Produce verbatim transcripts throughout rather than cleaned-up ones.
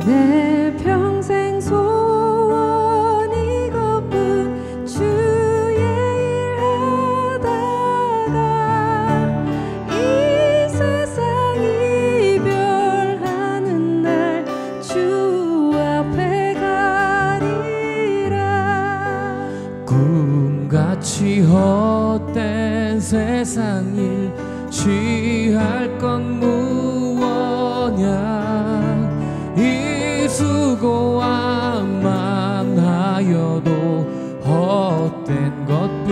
내 평생 소원 이것뿐 주의 일하다가 이 세상 이별하는 날 주 앞에 가리라. 꿈같이 헛된 세상 일 취할 건 무엇냐. 이 수고함만 하여도 헛된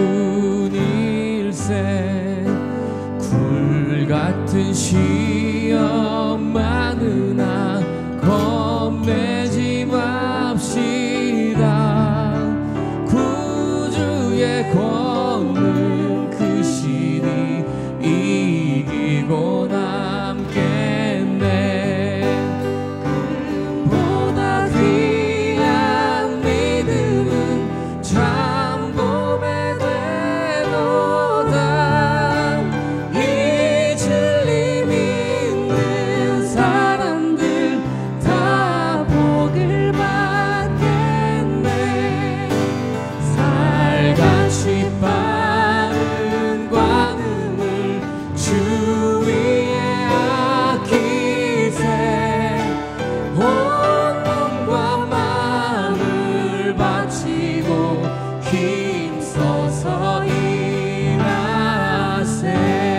것뿐일세. 굴같은 시험 많으나 겁내지 맙시다. 구주의 권능 크시니 이기고 남겠네. 금보다 귀한 믿음은 참 보배되도다. 이 진리 믿는 사람들 다 복을 받겠네. 살같이 빠른 관음을 주 위에 아끼세. 온 몸과 마음을 바치고 힘써서 일하세.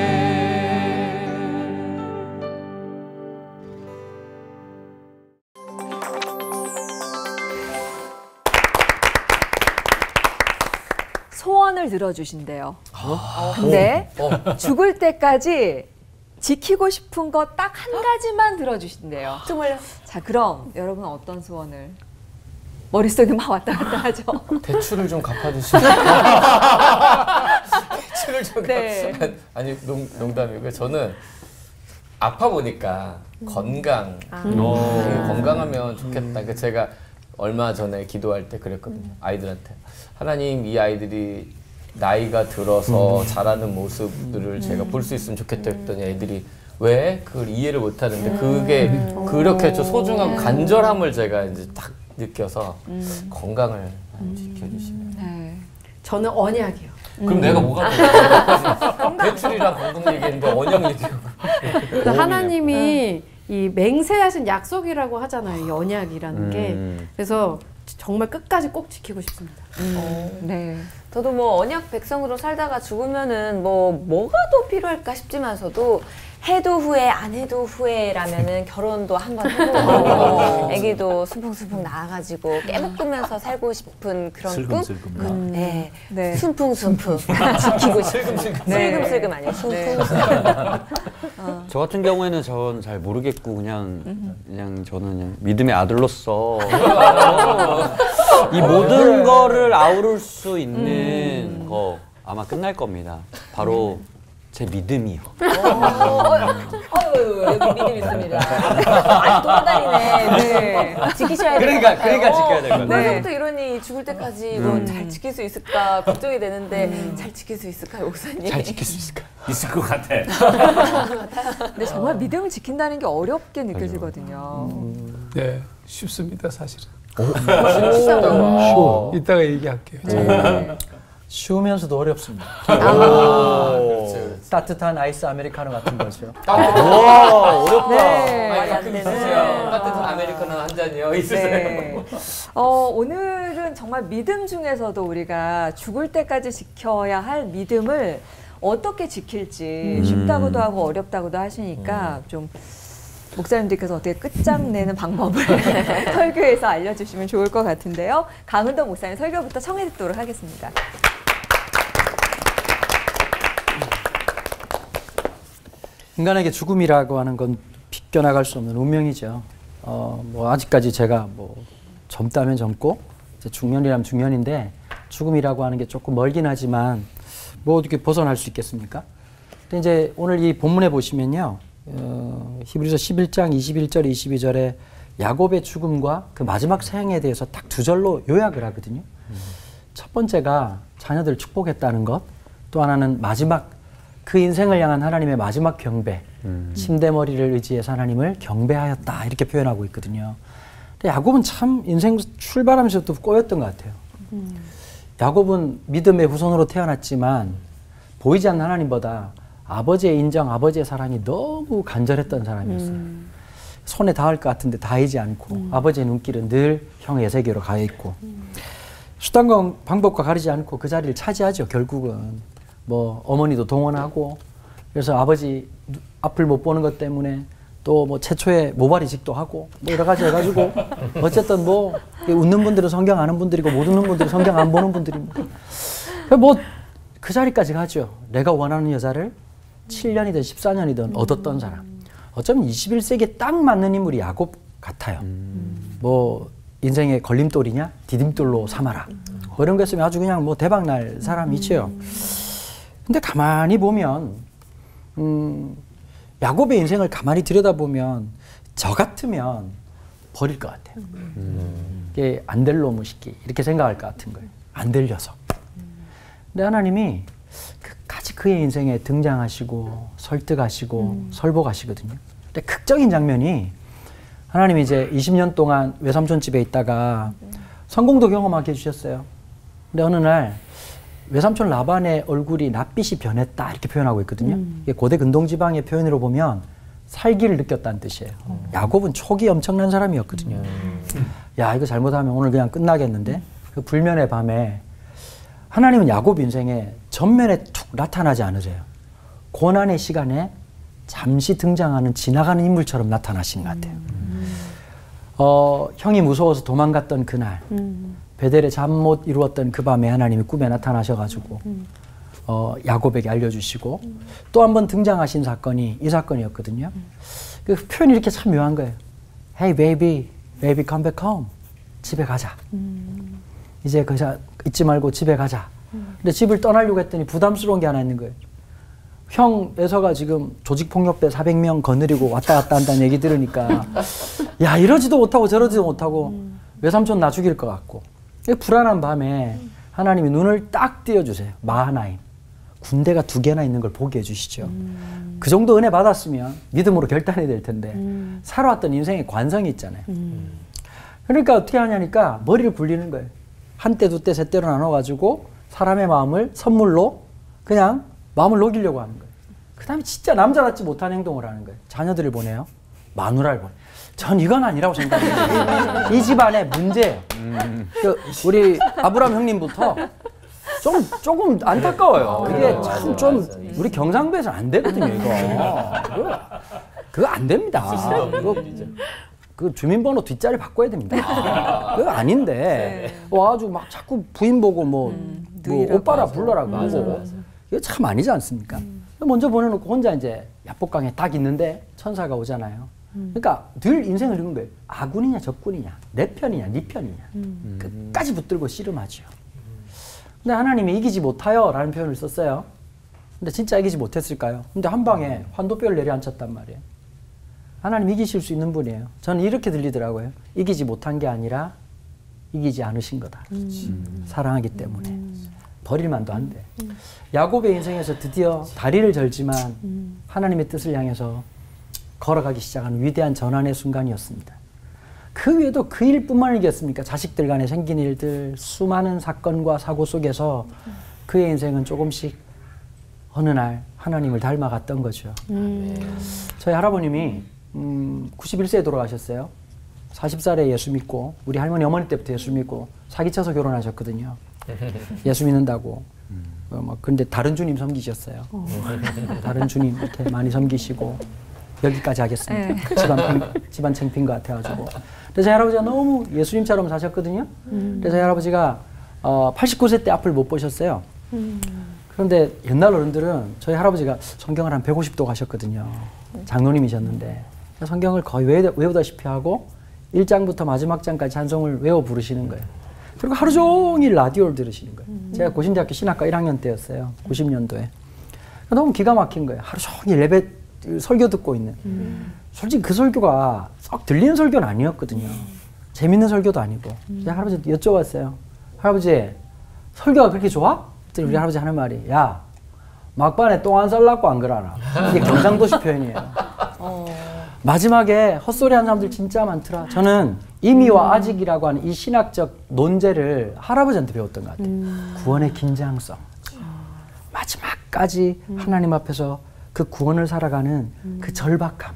소원을 들어주신대요. 근데 죽을 때까지 지키고 싶은 거 딱 한 가지만 들어주신대요. 정말요? 자, 그럼 여러분 어떤 소원을? 머릿속에 막 왔다 갔다 하죠. 대출을 좀 갚아주시면. 대출을 좀 네. 갚... 아니 농, 농담이고요. 저는 아파 보니까 음. 건강, 아. 음, 건강하면 좋겠다. 그 제가 얼마 전에 기도할 때 그랬거든요. 음. 아이들한테 하나님, 이 아이들이 나이가 들어서 음. 자라는 모습들을 제가 볼 수 있으면 좋겠다 했더니 애들이 왜 그걸 이해를 못 하는데 그게 음. 그렇게 저 소중한 간절함을 제가 이제 딱 느껴서 음. 건강을 지켜주시면. 네. 저는 언약이요. 그럼 내가 뭐가 돼? 대출이랑 건강 얘기했는데 언약 얘기하고. 그래서 하나님이 이 맹세하신 약속이라고 하잖아요. 이 언약이라는 게. 그래서 정말 끝까지 꼭 지키고 싶습니다. 음. 네. 저도 뭐 언약 백성으로 살다가 죽으면은 뭐 뭐가 더 필요할까 싶지만서도 해도 후회 안 해도 후회라면은 결혼도 한번 해보고 아기도 순풍순풍 낳아가지고 깨먹으면서 살고 싶은 그런 슬금슬금. 꿈. 음, 네. 네. 순풍순풍 지키고 싶은. 슬금슬금. 네. 슬금슬금 아니에요. 순풍순풍. 어. 저 같은 경우에는 전 잘 모르겠고 그냥 그냥 저는 그냥 믿음의 아들로서 이 모든 거를 아우를 수 있는 음. 거 아마 끝날 겁니다. 바로 제 믿음이요. 어유 여기 믿음 있습니다. 아직 돌아다니네. 네. 지키셔야 될 그러니까 것 같아요. 그러니까 지켜야 될 것 같아요. 벌써부터 이러니 죽을 때까지 이거 잘 지킬 수 있을까 걱정이 되는데 잘 지킬 수 있을까요, 목사님? 잘 지킬 수 있을까? 있을 것 같아. 근데 정말 믿음을 지킨다는 게 어렵게 느껴지거든요. 네, 쉽습니다, 사실은. 쉬워. 이따가 얘기할게요. 네. 쉬우면서도 어렵습니다. 아, 그렇지, 그렇지. 따뜻한 아이스 아메리카노 같은 거죠. 와 어렵다. 네. 아니, 가끔 있으세요. 따뜻한 아메리카노 한 잔이요. 있으세요. 네. 어, 오늘은 정말 믿음 중에서도 우리가 죽을 때까지 지켜야 할 믿음을 어떻게 지킬지 음. 쉽다고도 하고 어렵다고도 하시니까 좀 목사님들께서 어떻게 끝장내는 방법을 설교에서 알려주시면 좋을 것 같은데요. 강은도 목사님 설교부터 청해 듣도록 하겠습니다. 인간에게 죽음이라고 하는 건 비껴나갈 수 없는 운명이죠. 어, 뭐 아직까지 제가 뭐 젊다면 젊고 이제 중년이라면 중년인데 죽음이라고 하는 게 조금 멀긴 하지만 뭐 어떻게 벗어날 수 있겠습니까? 근데 이제 오늘 이 본문에 보시면요, 어, 히브리서 십일 장 이십일 절 이십이 절에 야곱의 죽음과 그 마지막 사형에 대해서 딱 두 절로 요약을 하거든요. 음. 첫 번째가 자녀들을 축복했다는 것, 또 하나는 마지막 그 인생을 향한 하나님의 마지막 경배, 음. 침대머리를 의지해서 하나님을 경배하였다 이렇게 표현하고 있거든요. 근데 야곱은 참 인생 출발하면서부터 꼬였던 것 같아요. 음. 야곱은 믿음의 후손으로 태어났지만 보이지 않는 하나님보다 아버지의 인정, 아버지의 사랑이 너무 간절했던 사람이었어요. 음. 손에 닿을 것 같은데 닿이지 않고 음. 아버지의 눈길은 늘 형의 세계로 가 있고 음. 수단과 방법과 가리지 않고 그 자리를 차지하죠. 결국은 뭐 어머니도 동원하고 그래서 아버지 앞을 못 보는 것 때문에 또 뭐 최초의 모발이식도 하고 뭐 여러 가지 해가지고 어쨌든 뭐 웃는 분들은 성경 아는 분들이고 못 웃는 분들은 성경 안 보는 분들입니다. 뭐 그 자리까지 가죠. 내가 원하는 여자를 칠 년이든 십사 년이든 음. 얻었던 사람. 어쩌면 이십일 세기에 딱 맞는 인물이 야곱 같아요. 음. 뭐 인생의 걸림돌이냐 디딤돌로 삼아라. 음. 뭐 이런 거 했으면 아주 그냥 뭐 대박 날 사람이죠. 음. 근데 가만히 보면 음, 야곱의 인생을 가만히 들여다보면 저 같으면 버릴 것 같아요. 음. 이게 안 될 놈의 새끼 이렇게 생각할 것 같은 거예요. 안 될 녀석. 근데 하나님이 끝까지 그의 인생에 등장하시고 설득하시고 음. 설복하시거든요. 근데 극적인 장면이 하나님이 이제 이십 년 동안 외삼촌 집에 있다가 음. 성공도 경험하게 해주셨어요. 근데 어느 날 외삼촌 라반의 얼굴이 낯빛이 변했다 이렇게 표현하고 있거든요. 음. 이게 고대 근동지방의 표현으로 보면 살기를 느꼈다는 뜻이에요. 음. 야곱은 촉이 엄청난 사람이었거든요. 음. 야 이거 잘못하면 오늘 그냥 끝나겠는데 그 불면의 밤에 하나님은 야곱 인생에 전면에 툭 나타나지 않으세요. 고난의 시간에 잠시 등장하는 지나가는 인물처럼 나타나시는 것 같아요. 음. 어, 형이 무서워서 도망갔던 그날 음. 베델에 잠 못 이루었던 그 밤에 하나님이 꿈에 나타나셔가지고 음. 어, 야곱에게 알려주시고 음. 또 한 번 등장하신 사건이 이 사건이었거든요. 음. 그 표현이 이렇게 참 묘한 거예요. Hey baby, baby come back home. 집에 가자. 음. 이제 그 잊지 말고 집에 가자. 음. 근데 집을 떠나려고 했더니 부담스러운 게 하나 있는 거예요. 형 에서가 지금 조직폭력배 사백 명 거느리고 왔다 갔다 한다는 얘기 들으니까 야 이러지도 못하고 저러지도 못하고 음. 외삼촌 나 죽일 것 같고 불안한 밤에 하나님이 눈을 딱 띄워주세요. 마하나임. 군대가 두 개나 있는 걸 보게 해주시죠. 음. 그 정도 은혜 받았으면 믿음으로 결단해야 될 텐데 음. 살아왔던 인생의 관성이 있잖아요. 음. 그러니까 어떻게 하냐니까 머리를 굴리는 거예요. 한 때, 두 때, 세 때로 나눠가지고 사람의 마음을 선물로 그냥 마음을 녹이려고 하는 거예요. 그 다음에 진짜 남자답지 못한 행동을 하는 거예요. 자녀들을 보내요. 마누라를 보내요. 전 이건 아니라고 생각해요. 이 집안의 문제예요. 음. 그 우리 아브람 형님부터 좀, 조금 안타까워요. 이게 참 좀 우리 경상도에서는 안 되거든요, 이거. 그거, 그거 안 됩니다. 그거, 그 주민번호 뒷자리 바꿔야 됩니다. 아. 그거 아닌데 네. 와가지고 막 자꾸 부인 보고 뭐, 음, 뭐 오빠라 불러라고 맞아, 하고 맞아. 이거 참 아니지 않습니까? 음. 먼저 보내놓고 혼자 이제 야복강에 딱 있는데 천사가 오잖아요. 음. 그러니까 늘 인생을 읽은 거예요. 아군이냐 적군이냐 내 편이냐 네 편이냐 음. 끝까지 붙들고 씨름하죠. 근데 하나님이 이기지 못하여 라는 표현을 썼어요. 근데 진짜 이기지 못했을까요? 근데 한 방에 환도뼈를 내려앉혔단 말이에요. 하나님 이기실 수 있는 분이에요. 저는 이렇게 들리더라고요. 이기지 못한 게 아니라 이기지 않으신 거다. 음. 사랑하기 때문에. 음. 버릴만도 안 돼. 음. 야곱의 인생에서 드디어 다리를 절지만 음. 하나님의 뜻을 향해서 걸어가기 시작하는 위대한 전환의 순간이었습니다. 그 외에도 그 일뿐만 아니겠습니까? 자식들 간에 생긴 일들, 수많은 사건과 사고 속에서 그의 인생은 조금씩 어느 날 하나님을 닮아갔던 거죠. 음. 저희 할아버님이 음, 구십일 세에 돌아가셨어요. 마흔 살에 예수 믿고 우리 할머니 어머니 때부터 예수 믿고 사기쳐서 결혼하셨거든요. 예수 믿는다고. 음. 어, 뭐, 근데 다른 주님 섬기셨어요. 어. 다른 주님 이렇게 많이 섬기시고 여기까지 하겠습니다. 집안, 팽, 집안 챙핀 것 같아가지고. 그래서 저희 할아버지가 너무 예수님처럼 사셨거든요. 음. 그래서 저희 할아버지가 어, 팔십구 세 때 앞을 못 보셨어요. 음. 그런데 옛날 어른들은 저희 할아버지가 성경을 한 백오십 도 가셨거든요. 장로님이셨는데 성경을 거의 외, 외우다시피 하고 일 장부터 마지막 장까지 찬송을 외워 부르시는 거예요. 그리고 하루 종일 라디오를 들으시는 거예요. 음. 제가 고신대학교 신학과 일 학년 때였어요. 구십 년도에. 너무 기가 막힌 거예요. 하루 종일 예배 설교 듣고 있는. 음. 솔직히 그 설교가 썩 들리는 설교는 아니었거든요. 음. 재밌는 설교도 아니고. 음. 제가 할아버지한테 여쭤봤어요. 할아버지, 설교가 그렇게 좋아? 그랬더니 우리 할아버지 하는 말이, 야, 막판에 똥 안 살라고 안 그러나. 이게 경상도식 표현이에요. 어. 마지막에 헛소리 하는 사람들 진짜 많더라. 저는 이미와 아직이라고 하는 이 신학적 논제를 할아버지한테 배웠던 것 같아요. 음. 구원의 긴장성. 마지막까지 음. 하나님 앞에서 그 구원을 살아가는 음. 그 절박함.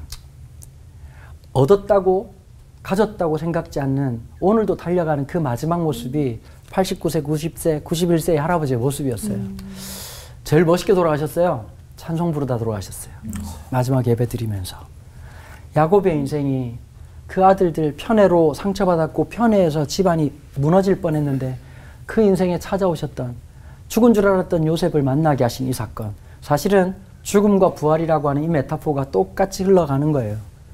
얻었다고 가졌다고 생각지 않는 오늘도 달려가는 그 마지막 모습이 팔십구 세, 구십 세, 구십일 세의 할아버지의 모습이었어요. 음. 제일 멋있게 돌아가셨어요. 찬송 부르다 돌아가셨어요. 음. 마지막 예배 드리면서. 야곱의 인생이 그 아들들 편애로 상처받았고 편애해서 집안이 무너질 뻔했는데 그 인생에 찾아오셨던 죽은 줄 알았던 요셉을 만나게 하신 이 사건. 사실은 죽음과 부활이라고 하는 이 메타포가 똑같이 흘러가는 거예요.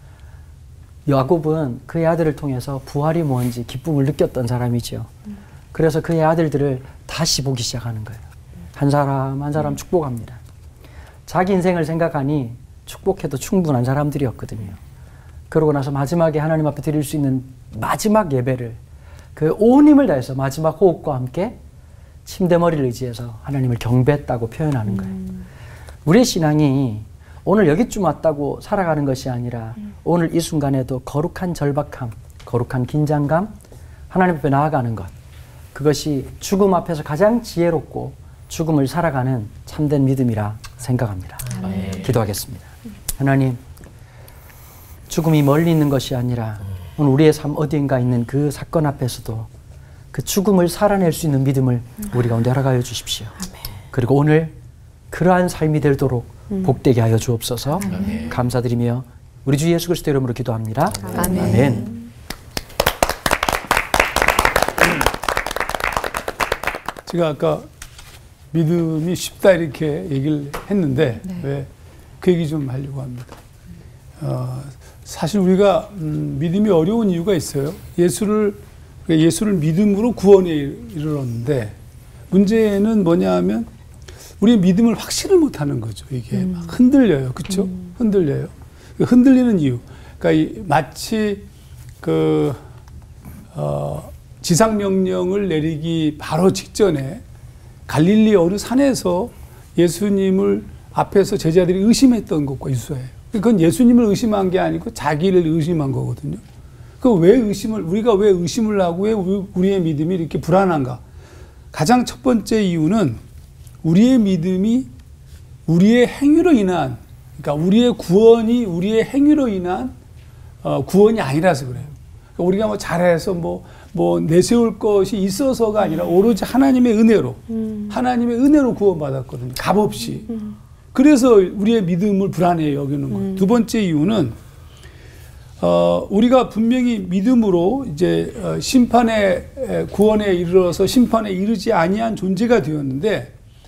야곱은 그의 아들을 통해서 부활이 뭔지 기쁨을 느꼈던 사람이죠. 그래서 그의 아들들을 다시 보기 시작하는 거예요. 한 사람 한 사람 축복합니다. 자기 인생을 생각하니 축복해도 충분한 사람들이었거든요. 그러고 나서 마지막에 하나님 앞에 드릴 수 있는 마지막 예배를 그 온 힘을 다해서 마지막 호흡과 함께 침대머리를 의지해서 하나님을 경배했다고 표현하는 거예요. 음. 우리의 신앙이 오늘 여기쯤 왔다고 살아가는 것이 아니라 음. 오늘 이 순간에도 거룩한 절박함, 거룩한 긴장감, 하나님 앞에 나아가는 것. 그것이 죽음 앞에서 가장 지혜롭고 죽음을 살아가는 참된 믿음이라 생각합니다. 아멘. 기도하겠습니다. 하나님, 죽음이 멀리 있는 것이 아니라 오늘 우리의 삶 어디인가 있는 그 사건 앞에서도 그 죽음을 살아낼 수 있는 믿음을 우리 가운데 허락하여 주십시오. 아멘. 그리고 오늘 그러한 삶이 되도록 음. 복되게 하여 주옵소서. 아멘. 감사드리며 우리 주 예수 그리스도 이름으로 기도합니다. 아멘. 아멘. 제가 아까 믿음이 쉽다 이렇게 얘기를 했는데 네. 왜 그 얘기 좀 하려고 합니다. 어, 사실 우리가 음, 믿음이 어려운 이유가 있어요. 예수를 예수를 믿음으로 구원에 이르렀는데 문제는 뭐냐 하면 우리의 믿음을 확신을 못하는 거죠. 이게 음. 막 흔들려요. 그렇죠? 음. 흔들려요. 흔들리는 이유. 그러니까 이, 마치 그 어, 지상명령을 내리기 바로 직전에 갈릴리 어느 산에서 예수님을 앞에서 제자들이 의심했던 것과 유사해요. 그건 예수님을 의심한 게 아니고 자기를 의심한 거거든요. 그 왜 의심을, 우리가 왜 의심을 하고 왜 우리의 믿음이 이렇게 불안한가? 가장 첫 번째 이유는 우리의 믿음이 우리의 행위로 인한, 그러니까 우리의 구원이 우리의 행위로 인한 어, 구원이 아니라서 그래요. 그러니까 우리가 뭐 잘해서 뭐, 뭐 내세울 것이 있어서가 아니라 오로지 하나님의 은혜로, 음. 하나님의 은혜로 구원받았거든요. 값없이. 음. 그래서 우리의 믿음을 불안해 여기는 거예요. 음. 두 번째 이유는 어, 우리가 분명히 믿음으로 이제 어, 심판의 구원에 이르러서 심판에 이르지 아니한 존재가 되었는데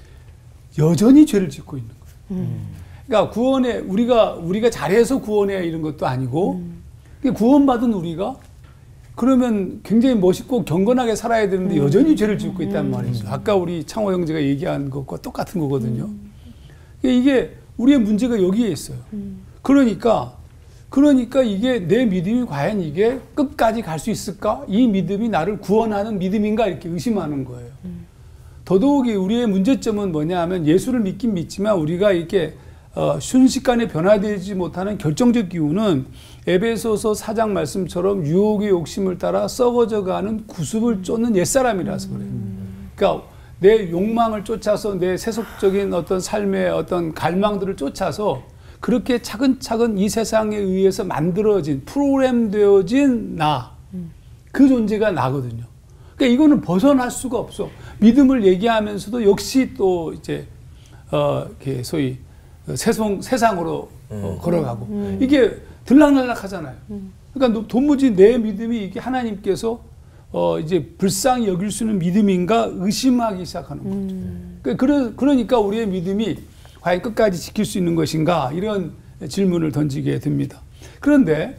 여전히 죄를 짓고 있는 거예요. 음. 그러니까 구원에 우리가 우리가 잘해서 구원에 이른 것도 아니고 음. 구원받은 우리가 그러면 굉장히 멋있고 경건하게 살아야 되는데 음. 여전히 죄를 짓고 있단 말이죠. 아까 우리 창호 형제가 얘기한 것과 똑같은 거거든요. 음. 이게 우리의 문제가 여기에 있어요. 음. 그러니까 그러니까 이게 내 믿음이 과연 이게 끝까지 갈 수 있을까? 이 믿음이 나를 구원하는 믿음인가? 이렇게 의심하는 거예요. 음. 더더욱이 우리의 문제점은 뭐냐 하면 예수를 믿긴 믿지만 우리가 이렇게 어, 순식간에 변화되지 못하는 결정적 이유는 에베소서 사 장 말씀처럼 유혹의 욕심을 따라 썩어져가는 구습을 쫓는 옛사람이라서 그래요. 음. 그러니까 내 욕망을 쫓아서 내 세속적인 어떤 삶의 어떤 갈망들을 쫓아서 그렇게 차근차근 이 세상에 의해서 만들어진 프로그램되어진 나, 그 존재가 나거든요. 그러니까 이거는 벗어날 수가 없어. 믿음을 얘기하면서도 역시 또 이제 어 이렇게 소위 세상 세상으로 음. 어, 걸어가고 음. 이게 들락날락하잖아요. 음. 그러니까 도무지 내 믿음이 이게 하나님께서 어 이제 불쌍히 여길 수 있는 믿음인가 의심하기 시작하는 거죠. 음. 그러, 그러니까 우리의 믿음이 과연 끝까지 지킬 수 있는 것인가 이런 질문을 던지게 됩니다. 그런데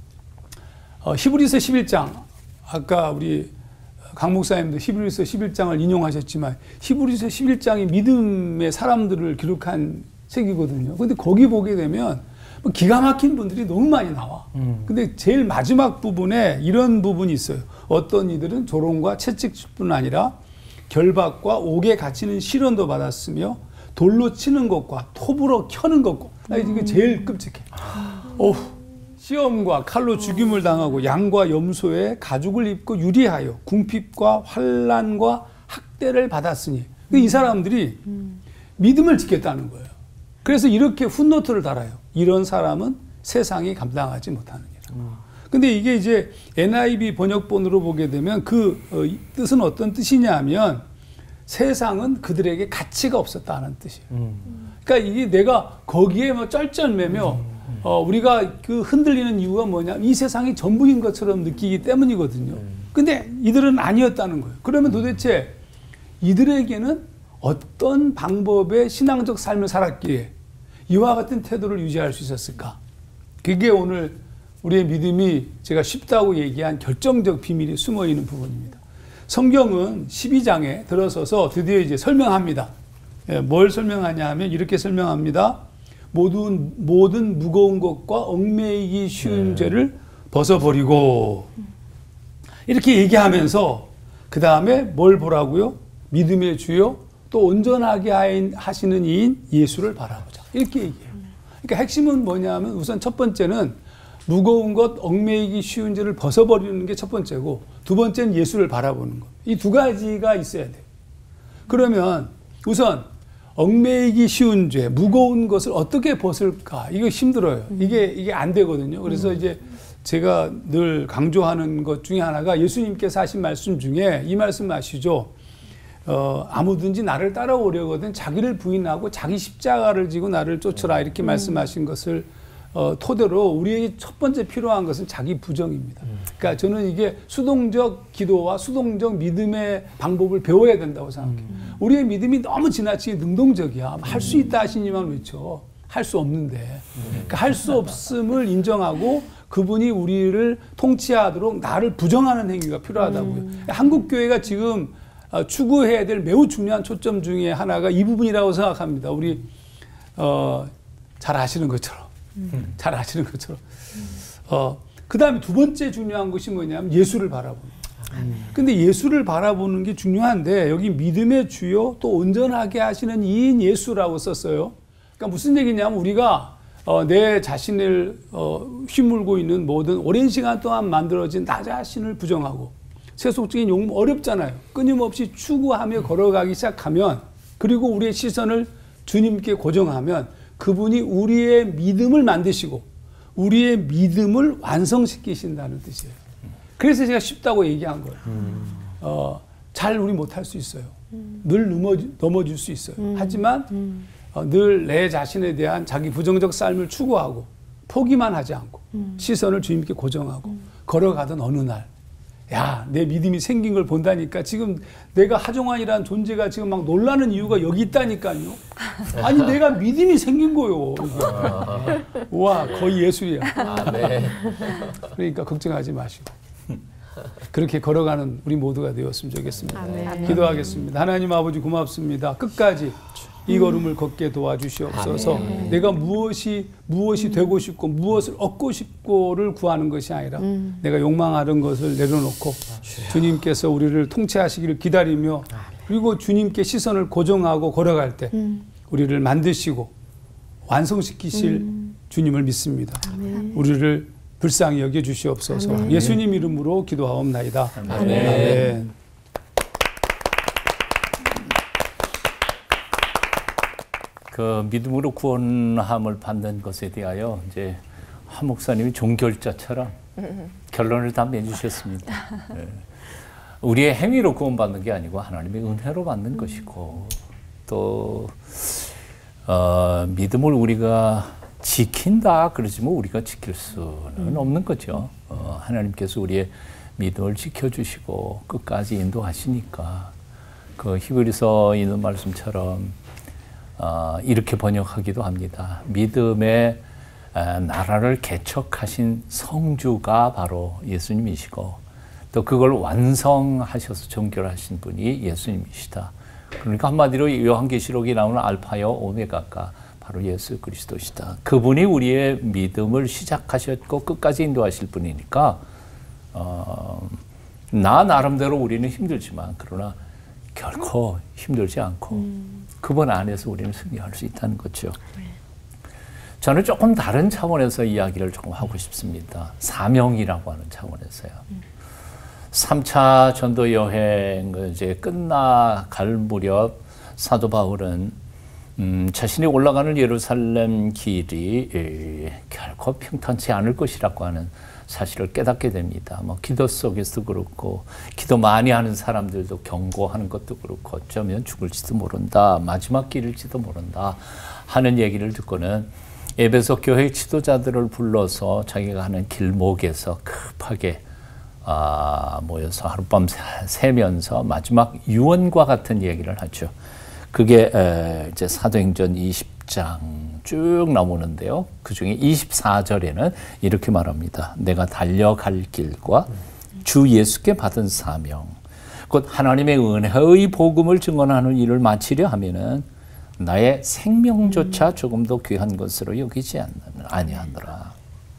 어, 히브리서 십일 장 아까 우리 강 목사님도 히브리서 십일 장을 인용하셨지만 히브리서 십일 장이 믿음의 사람들을 기록한 책이거든요. 근데 거기 보게 되면 기가 막힌 분들이 너무 많이 나와. 음. 근데 제일 마지막 부분에 이런 부분이 있어요. 어떤 이들은 조롱과 채찍뿐 아니라 결박과 옥에 갇히는 시련도 받았으며 돌로 치는 것과 톱으로 켜는 것과 나 이게 제일 끔찍해. 어우, 시험과 칼로 죽임을 당하고 양과 염소의 가죽을 입고 유리하여 궁핍과 환난과 학대를 받았으니 이 사람들이 믿음을 지켰다는 거예요. 그래서 이렇게 풋노트를 달아요. 이런 사람은 세상이 감당하지 못하느니라. 근데 이게 이제 엔아이브이 번역본으로 보게 되면 그 어, 뜻은 어떤 뜻이냐면 세상은 그들에게 가치가 없었다는 뜻이에요. 음. 그러니까 이게 내가 거기에 뭐 쩔쩔매며 음. 어, 우리가 그 흔들리는 이유가 뭐냐? 이 세상이 전부인 것처럼 느끼기 때문이거든요. 음. 근데 이들은 아니었다는 거예요. 그러면 도대체 이들에게는 어떤 방법의 신앙적 삶을 살았기에 이와 같은 태도를 유지할 수 있었을까? 그게 오늘 우리의 믿음이 제가 쉽다고 얘기한 결정적 비밀이 숨어 있는 부분입니다. 성경은 십이 장에 들어서서 드디어 이제 설명합니다. 예, 뭘 설명하냐 하면 이렇게 설명합니다. 모든, 모든 무거운 것과 얽매이기 쉬운 네. 죄를 벗어버리고 이렇게 얘기하면서 그 다음에 뭘 보라고요? 믿음의 주요 또 온전하게 하시는 이인 예수를 바라보자. 이렇게 얘기해요. 그러니까 핵심은 뭐냐면 우선 첫 번째는 무거운 것, 얽매이기 쉬운 죄를 벗어버리는 게 첫 번째고 두 번째는 예수를 바라보는 것. 이 두 가지가 있어야 돼요. 그러면 우선 얽매이기 쉬운 죄, 무거운 것을 어떻게 벗을까? 이거 힘들어요. 이게 이게 안 되거든요. 그래서 이제 제가 늘 강조하는 것 중에 하나가 예수님께서 하신 말씀 중에 이 말씀 아시죠? 어, 아무든지 나를 따라오려거든 자기를 부인하고 자기 십자가를 지고 나를 쫓으라 이렇게 음. 말씀하신 것을 어, 토대로 우리에게 첫 번째 필요한 것은 자기 부정입니다. 음. 그러니까 저는 이게 수동적 기도와 수동적 믿음의 방법을 배워야 된다고 생각해요. 음. 우리의 믿음이 너무 지나치게 능동적이야. 할 수 있다 하시니만 외쳐. 할 수 없는데. 음. 그러니까 할 수 없음을 인정하고 그분이 우리를 통치하도록 나를 부정하는 행위가 필요하다고요. 음. 한국교회가 지금 추구해야 될 매우 중요한 초점 중에 하나가 이 부분이라고 생각합니다. 우리 어, 잘 아시는 것처럼. 음. 잘 아시는 것처럼. 음. 어, 그 다음에 두 번째 중요한 것이 뭐냐면 예수를 바라보는 거예요. 음. 근데 예수를 바라보는 게 중요한데 여기 믿음의 주요 또 온전하게 하시는 이인 예수라고 썼어요. 그러니까 무슨 얘기냐면 우리가 어, 내 자신을 어, 휘물고 있는 모든 오랜 시간 동안 만들어진 나 자신을 부정하고 세속적인 욕심 어렵잖아요. 끊임없이 추구하며 걸어가기 시작하면 그리고 우리의 시선을 주님께 고정하면 그분이 우리의 믿음을 만드시고 우리의 믿음을 완성시키신다는 뜻이에요. 그래서 제가 쉽다고 얘기한 거예요. 음. 어, 잘 우리 못할 수 있어요. 음. 늘 넘어, 넘어질 수 있어요. 음. 하지만 음. 어, 늘 내 자신에 대한 자기 부정적 삶을 추구하고 포기만 하지 않고 음. 시선을 주님께 고정하고 음. 걸어가던 어느 날 야, 내 믿음이 생긴 걸 본다니까 지금 내가 하정환이라는 존재가 지금 막 놀라는 이유가 여기 있다니까요. 아니 내가 믿음이 생긴 거요. 와 거의 예술이야. 아, 네. 그러니까 걱정하지 마시고 그렇게 걸어가는 우리 모두가 되었으면 좋겠습니다. 아멘. 기도하겠습니다. 하나님 아버지 고맙습니다. 끝까지 이 걸음을 걷게 도와주시옵소서. 아멘. 내가 무엇이 무엇이 되고 싶고 무엇을 얻고 싶고를 구하는 것이 아니라 음. 내가 욕망하는 것을 내려놓고 주님께서 우리를 통치하시기를 기다리며 그리고 주님께 시선을 고정하고 걸어갈 때 음. 우리를 만드시고 완성시키실 음. 주님을 믿습니다. 아멘. 우리를 불쌍히 여겨주시옵소서. 아멘. 예수님 이름으로 기도하옵나이다. 아멘. 아멘. 그 믿음으로 구원함을 받는 것에 대하여 이제 한 목사님이 종결자처럼 결론을 다 내주셨습니다. 네. 우리의 행위로 구원받는 게 아니고 하나님의 은혜로 받는 것이고 또 어, 믿음을 우리가 지킨다 그러지만 우리가 지킬 수는 없는 거죠. 어, 하나님께서 우리의 믿음을 지켜주시고 끝까지 인도하시니까 그 히브리서 있는 말씀처럼 어, 이렇게 번역하기도 합니다. 믿음의 에, 나라를 개척하신 성주가 바로 예수님이시고 또 그걸 완성하셔서 정결하신 분이 예수님이시다. 그러니까 한마디로 요한계시록에 나오는 알파요 오메가가 바로 예수 그리스도시다. 그분이 우리의 믿음을 시작하셨고 끝까지 인도하실 분이니까 어, 나 나름대로 우리는 힘들지만 그러나 결코 힘들지 않고 음. 그분 안에서 우리는 승리할 수 있다는 거죠. 네. 저는 조금 다른 차원에서 이야기를 조금 하고 싶습니다. 사명이라고 하는 차원에서요. 삼 차 전도 여행 이제 끝나갈 무렵 사도 바울은 음, 자신이 올라가는 예루살렘 길이 에, 결코 평탄치 않을 것이라고 하는 사실을 깨닫게 됩니다. 뭐 기도 속에서도 그렇고 기도 많이 하는 사람들도 경고하는 것도 그렇고 어쩌면 죽을지도 모른다. 마지막 길일지도 모른다 하는 얘기를 듣고는 에베소 교회 지도자들을 불러서 자기가 하는 길목에서 급하게 아, 모여서 하룻밤 새면서 마지막 유언과 같은 얘기를 하죠. 그게 에, 이제 사도행전 이십 장 쭉 나오는데요. 그 중에 이십사 절에는 이렇게 말합니다. 내가 달려갈 길과 주 예수께 받은 사명, 곧 하나님의 은혜의 복음을 증언하는 일을 마치려 하면은 나의 생명조차 조금 더 귀한 것으로 여기지 아니하노라.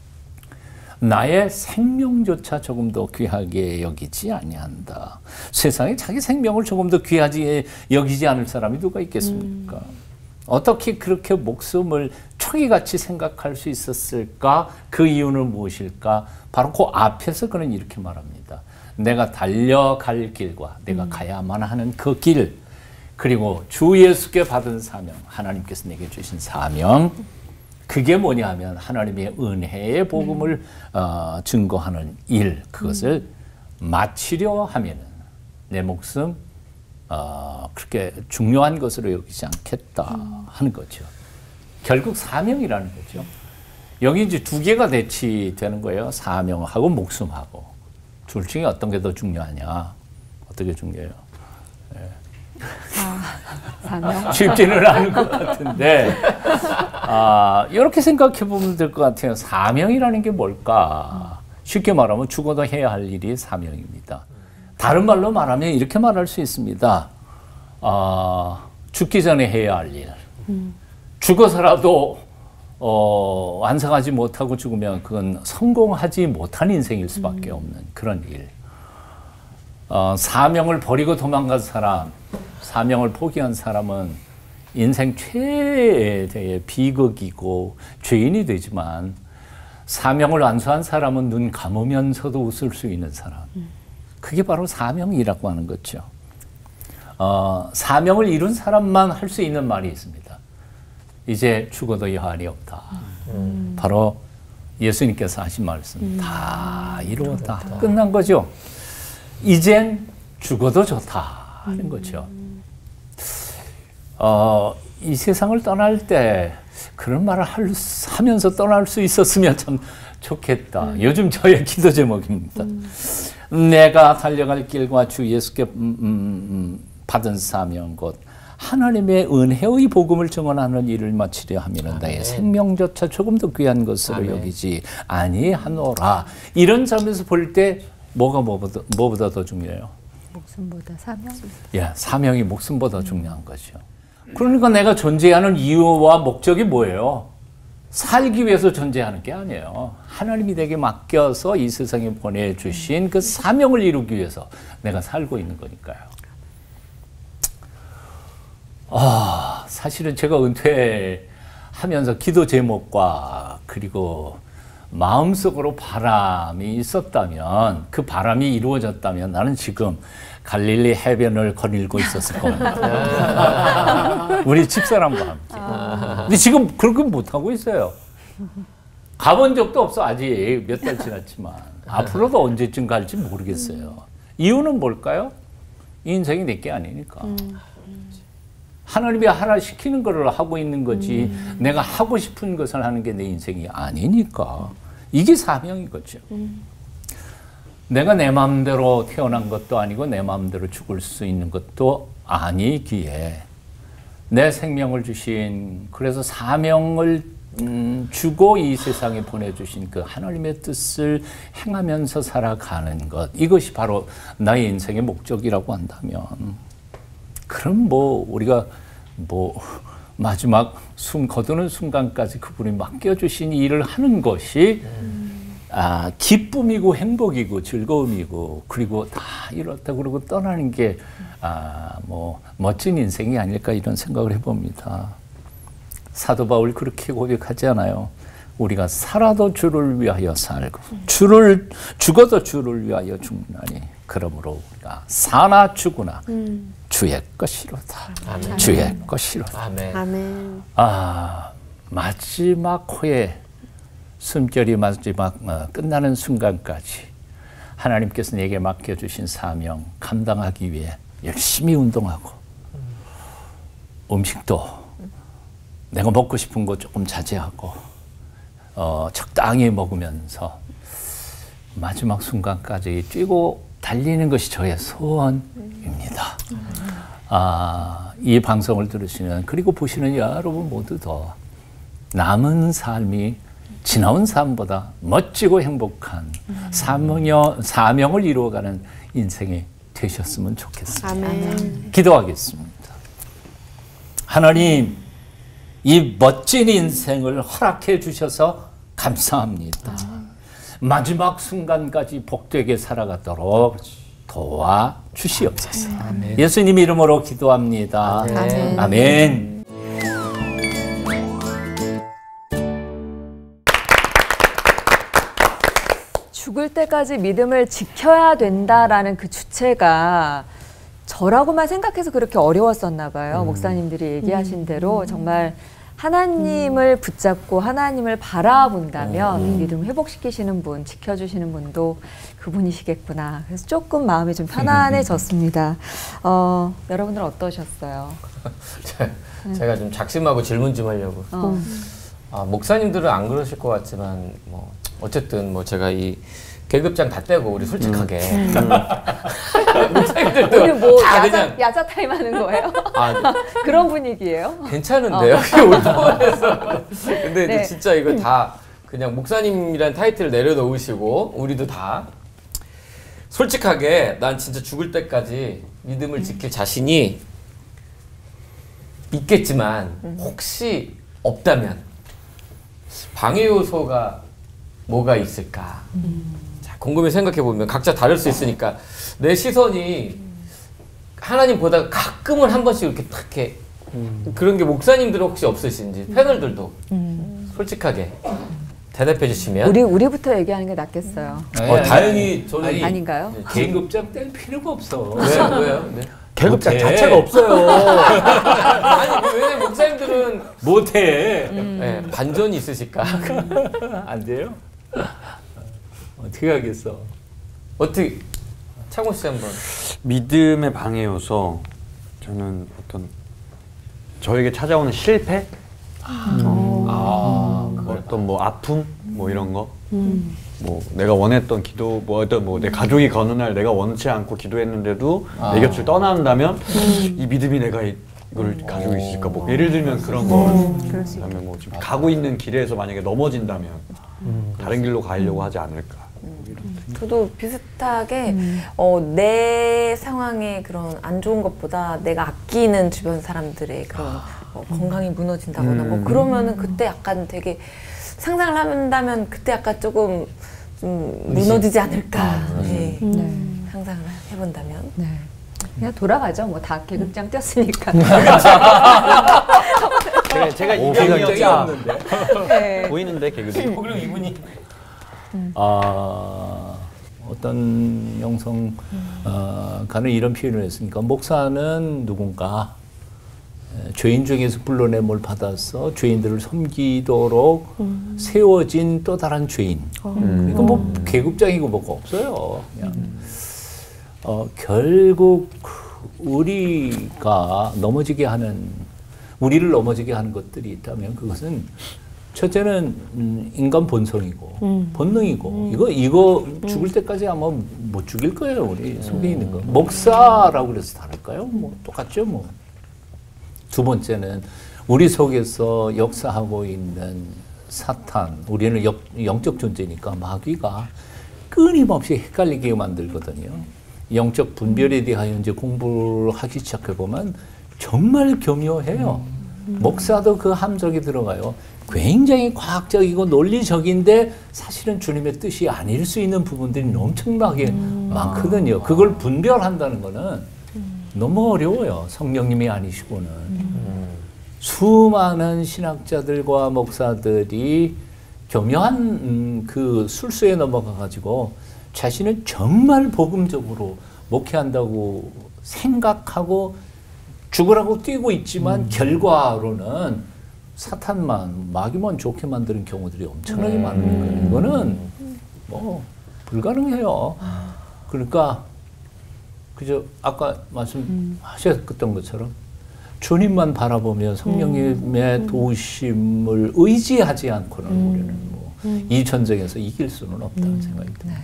나의 생명조차 조금 더 귀하게 여기지 아니한다. 세상에 자기 생명을 조금 더 귀하게 여기지 않을 사람이 누가 있겠습니까? 음. 어떻게 그렇게 목숨을 초기같이 생각할 수 있었을까? 그 이유는 무엇일까? 바로 그 앞에서 그는 이렇게 말합니다. 내가 달려갈 길과 내가 음. 가야만 하는 그 길, 그리고 주 예수께 받은 사명, 하나님께서 내게 주신 사명, 그게 뭐냐 하면 하나님의 은혜의 복음을 음. 어, 증거하는 일, 그것을 음. 마치려 하면은 내 목숨 어, 그렇게 중요한 것으로 여기지 않겠다 음. 하는 거죠. 결국 사명이라는 거죠. 여기 이제 두 개가 대치되는 거예요. 사명하고 목숨하고. 둘 중에 어떤 게 더 중요하냐? 어떻게 중요해요? 네. 아, 사명? 쉽지는 않은 것 같은데 아, 이렇게 생각해 보면 될 것 같아요. 사명이라는 게 뭘까? 쉽게 말하면 죽어도 해야 할 일이 사명입니다. 다른 말로 말하면 이렇게 말할 수 있습니다. 어, 죽기 전에 해야 할 일. 음. 죽어서라도 어, 완성하지 못하고 죽으면 그건 성공하지 못한 인생일 수밖에 음. 없는 그런 일. 어, 사명을 버리고 도망간 사람, 사명을 포기한 사람은 인생 최대의 비극이고 죄인이 되지만 사명을 완수한 사람은 눈 감으면서도 웃을 수 있는 사람. 음. 그게 바로 사명이라고 하는 거죠. 어, 사명을 이룬 사람만 할 수 있는 말이 있습니다. 이제 죽어도 여한이 없다. 음. 바로 예수님께서 하신 말씀. 음. 다 이루었다. 그렇다. 끝난 거죠. 이젠 죽어도 좋다 하는 음. 거죠. 어, 이 세상을 떠날 때 그런 말을 할, 하면서 떠날 수 있었으면 참 좋겠다. 음. 요즘 저의 기도 제목입니다. 음. 내가 달려갈 길과 주 예수께 음, 음, 음, 받은 사명 곧 하나님의 은혜의 복음을 증언하는 일을 마치려 하면 나의 생명조차 조금 더 귀한 것으로 아멘. 여기지 아니하노라. 이런 점에서 볼 때 뭐가 뭐보다, 뭐보다 더 중요해요? 목숨보다 사명? 예, 사명이 목숨보다 음. 중요한 거죠. 그러니까 내가 존재하는 이유와 목적이 뭐예요? 살기 위해서 존재하는 게 아니에요. 하나님이 내게 맡겨서 이 세상에 보내주신 그 사명을 이루기 위해서 내가 살고 있는 거니까요. 아, 사실은 제가 은퇴하면서 기도 제목과 그리고 마음속으로 바람이 있었다면, 그 바람이 이루어졌다면 나는 지금 갈릴리 해변을 거닐고 있었을 겁니다. 우리 집사람과 함께. 아. 근데 지금 그렇게 못하고 있어요. 가본 적도 없어. 아직 몇 달 지났지만. 앞으로도 언제쯤 갈지 모르겠어요. 이유는 뭘까요? 이 인생이 내게 아니니까. 음. 하나님이 하나 시키는 것을 하고 있는 거지 음. 내가 하고 싶은 것을 하는 게 내 인생이 아니니까. 이게 사명이거죠. 음. 내가 내 마음대로 태어난 것도 아니고 내 마음대로 죽을 수 있는 것도 아니기에 내 생명을 주신, 그래서 사명을 음, 주고 이 세상에 보내주신 그 하나님의 뜻을 행하면서 살아가는 것, 이것이 바로 나의 인생의 목적이라고 한다면, 그럼 뭐 우리가 뭐 마지막 숨 거두는 순간까지 그분이 맡겨주신 일을 하는 것이 음. 아, 기쁨이고 행복이고 즐거움이고 그리고 다 이렇다 그러고 떠나는 게 아, 뭐 멋진 인생이 아닐까 이런 생각을 해봅니다. 사도 바울 그렇게 고백하지 않아요? 우리가 살아도 주를 위하여 살고 주를 죽어도 주를 위하여 죽나니 그러므로 우리가 사나 죽으나 음. 주의 것이로다. 아멘. 주의 것이로다. 아멘. 아멘. 아 마지막 호에 숨결이 마지막 어, 끝나는 순간까지 하나님께서 내게 맡겨주신 사명 감당하기 위해 열심히 운동하고 음식도 내가 먹고 싶은 거 조금 자제하고 어, 적당히 먹으면서 마지막 순간까지 뛰고 달리는 것이 저의 소원입니다. 아, 이 방송을 들으시는 그리고 보시는 여러분 모두도 남은 삶이 지나온 삶보다 멋지고 행복한 사명, 사명을 이루어가는 인생이 되셨으면 좋겠습니다. 아멘. 기도하겠습니다. 하나님, 이 멋진 인생을 허락해 주셔서 감사합니다. 마지막 순간까지 복되게 살아가도록 도와주시옵소서. 예수님 이름으로 기도합니다. 아멘. 아멘. 죽을 때까지 믿음을 지켜야 된다라는 그 주체가 저라고만 생각해서 그렇게 어려웠었나 봐요. 음. 목사님들이 얘기하신 음. 대로 정말 하나님을 음. 붙잡고 하나님을 바라본다면 음. 믿음 회복시키시는 분, 지켜주시는 분도 그분이시겠구나. 그래서 조금 마음이 좀 편안해졌습니다. 어, 여러분들은 어떠셨어요? 제가 좀 작심하고 질문 좀 하려고. 어. 아, 목사님들은 안 그러실 것 같지만 뭐 어쨌든 뭐 제가 이 계급장 다 떼고 우리 솔직하게 음. 목사님들도 우리 뭐 다 야자, 그냥 야자 타임 하는 거예요? 아, 그런 분위기예요? 괜찮은데요? 어. 올드원에서 근데 네. 이제 진짜 이거 다 그냥 목사님이란 타이틀을 내려놓으시고 우리도 다 솔직하게 난 진짜 죽을 때까지 믿음을 지킬 자신이 있겠지만 혹시 없다면 방해 요소가 뭐가 있을까? 음. 자, 곰곰이 생각해 보면 각자 다를 수 있으니까 내 시선이 하나님 보다가 가끔은 한 번씩 이렇게 탁 이렇게 음. 그런 게 목사님들 혹시 없으신지 패널들도 음. 솔직하게 대답해 주시면 우리 우리부터 얘기하는 게 낫겠어요. 네, 어, 다행히 저는 아니, 아닌가요? 계급장 뗄 필요가 없어. 왜요? 왜요? 네. 계급장 자체가 없어요. 아니 왜냐면 목사님들은 못해. 음. 네, 반전이 있으실까? 안 돼요? 어떻게 하겠어? 어떻게 창호 씨 한번. 믿음의 방해 요소 저는 어떤 저에게 찾아오는 실패, 음. 아, 어떤 뭐 아픔 뭐 이런 거, 음. 뭐 내가 원했던 기도 뭐 어떤 뭐 내 가족이 어느 날 내가 원치 않고 기도했는데도 아. 내 곁을 떠난다면 음. 이 믿음이 내가 이, 이걸 음. 가지고 있을까 뭐 예를 들면 그런 거. 음. 그다음에 뭐 지금 가고 있는 길에서 만약에 넘어진다면 음. 다른 길로 가려고 하지 않을까. 저도 비슷하게 음. 어, 내 상황에 그런 안 좋은 것보다 내가 아끼는 주변 사람들의 그런 어, 건강이 무너진다거나 음. 뭐 그러면은 그때 약간 되게 상상을 한다면 그때 약간 조금 좀 무너지지 않을까. 아, 네. 음. 네. 상상을 해본다면. 네. 그냥 돌아가죠. 뭐 다 계급장 떼었으니까. 제가, 제가 이 계급장이었는데 네. 보이는데 계급이. 그럼 이분이 음. 아, 어떤 영성 어, 가는 이런 표현을 했으니까 목사는 누군가 죄인 중에서 불러냄을 받아서 죄인들을 섬기도록 음. 세워진 또 다른 죄인. 음. 그러니까 뭐 계급장이고 뭐가 없어요. 그냥 음. 어, 결국 우리가 넘어지게 하는 우리를 넘어지게 하는 것들이 있다면 그것은 첫째는 음, 인간 본성이고 음. 본능이고 음. 이거 이거 죽을 때까지 아마 못 죽일 거예요. 우리 속에 있는 거. 목사라고 그래서 다를까요? 뭐 똑같죠. 뭐. 두 번째는 우리 속에서 역사하고 있는 사탄, 우리는 역, 영적 존재니까 마귀가 끊임없이 헷갈리게 만들거든요. 영적 분별에 대하여 이제 공부를 하기 시작해 보면 정말 교묘해요. 음. 목사도 그 함정에 들어가요. 굉장히 과학적이고 논리적인데 사실은 주님의 뜻이 아닐 수 있는 부분들이 엄청나게 음. 많거든요. 그걸 분별한다는 거는 음. 너무 어려워요. 성령님이 아니시고는. 음. 수많은 신학자들과 목사들이 교묘한 음, 그 술수에 넘어가 가지고 자신은 정말 복음적으로 목회한다고 생각하고 죽으라고 뛰고 있지만 음. 결과로는 사탄만 마귀만 좋게 만드는 경우들이 엄청나게 음. 많은 거예요. 이거는 뭐 불가능해요. 그러니까 그저 아까 말씀하셨던 것처럼 주님만 바라보며 성령님의 음. 도우심을 의지하지 않고는 음. 우리는 뭐 이 음. 전쟁에서 이길 수는 없다는 음. 생각이 듭니다.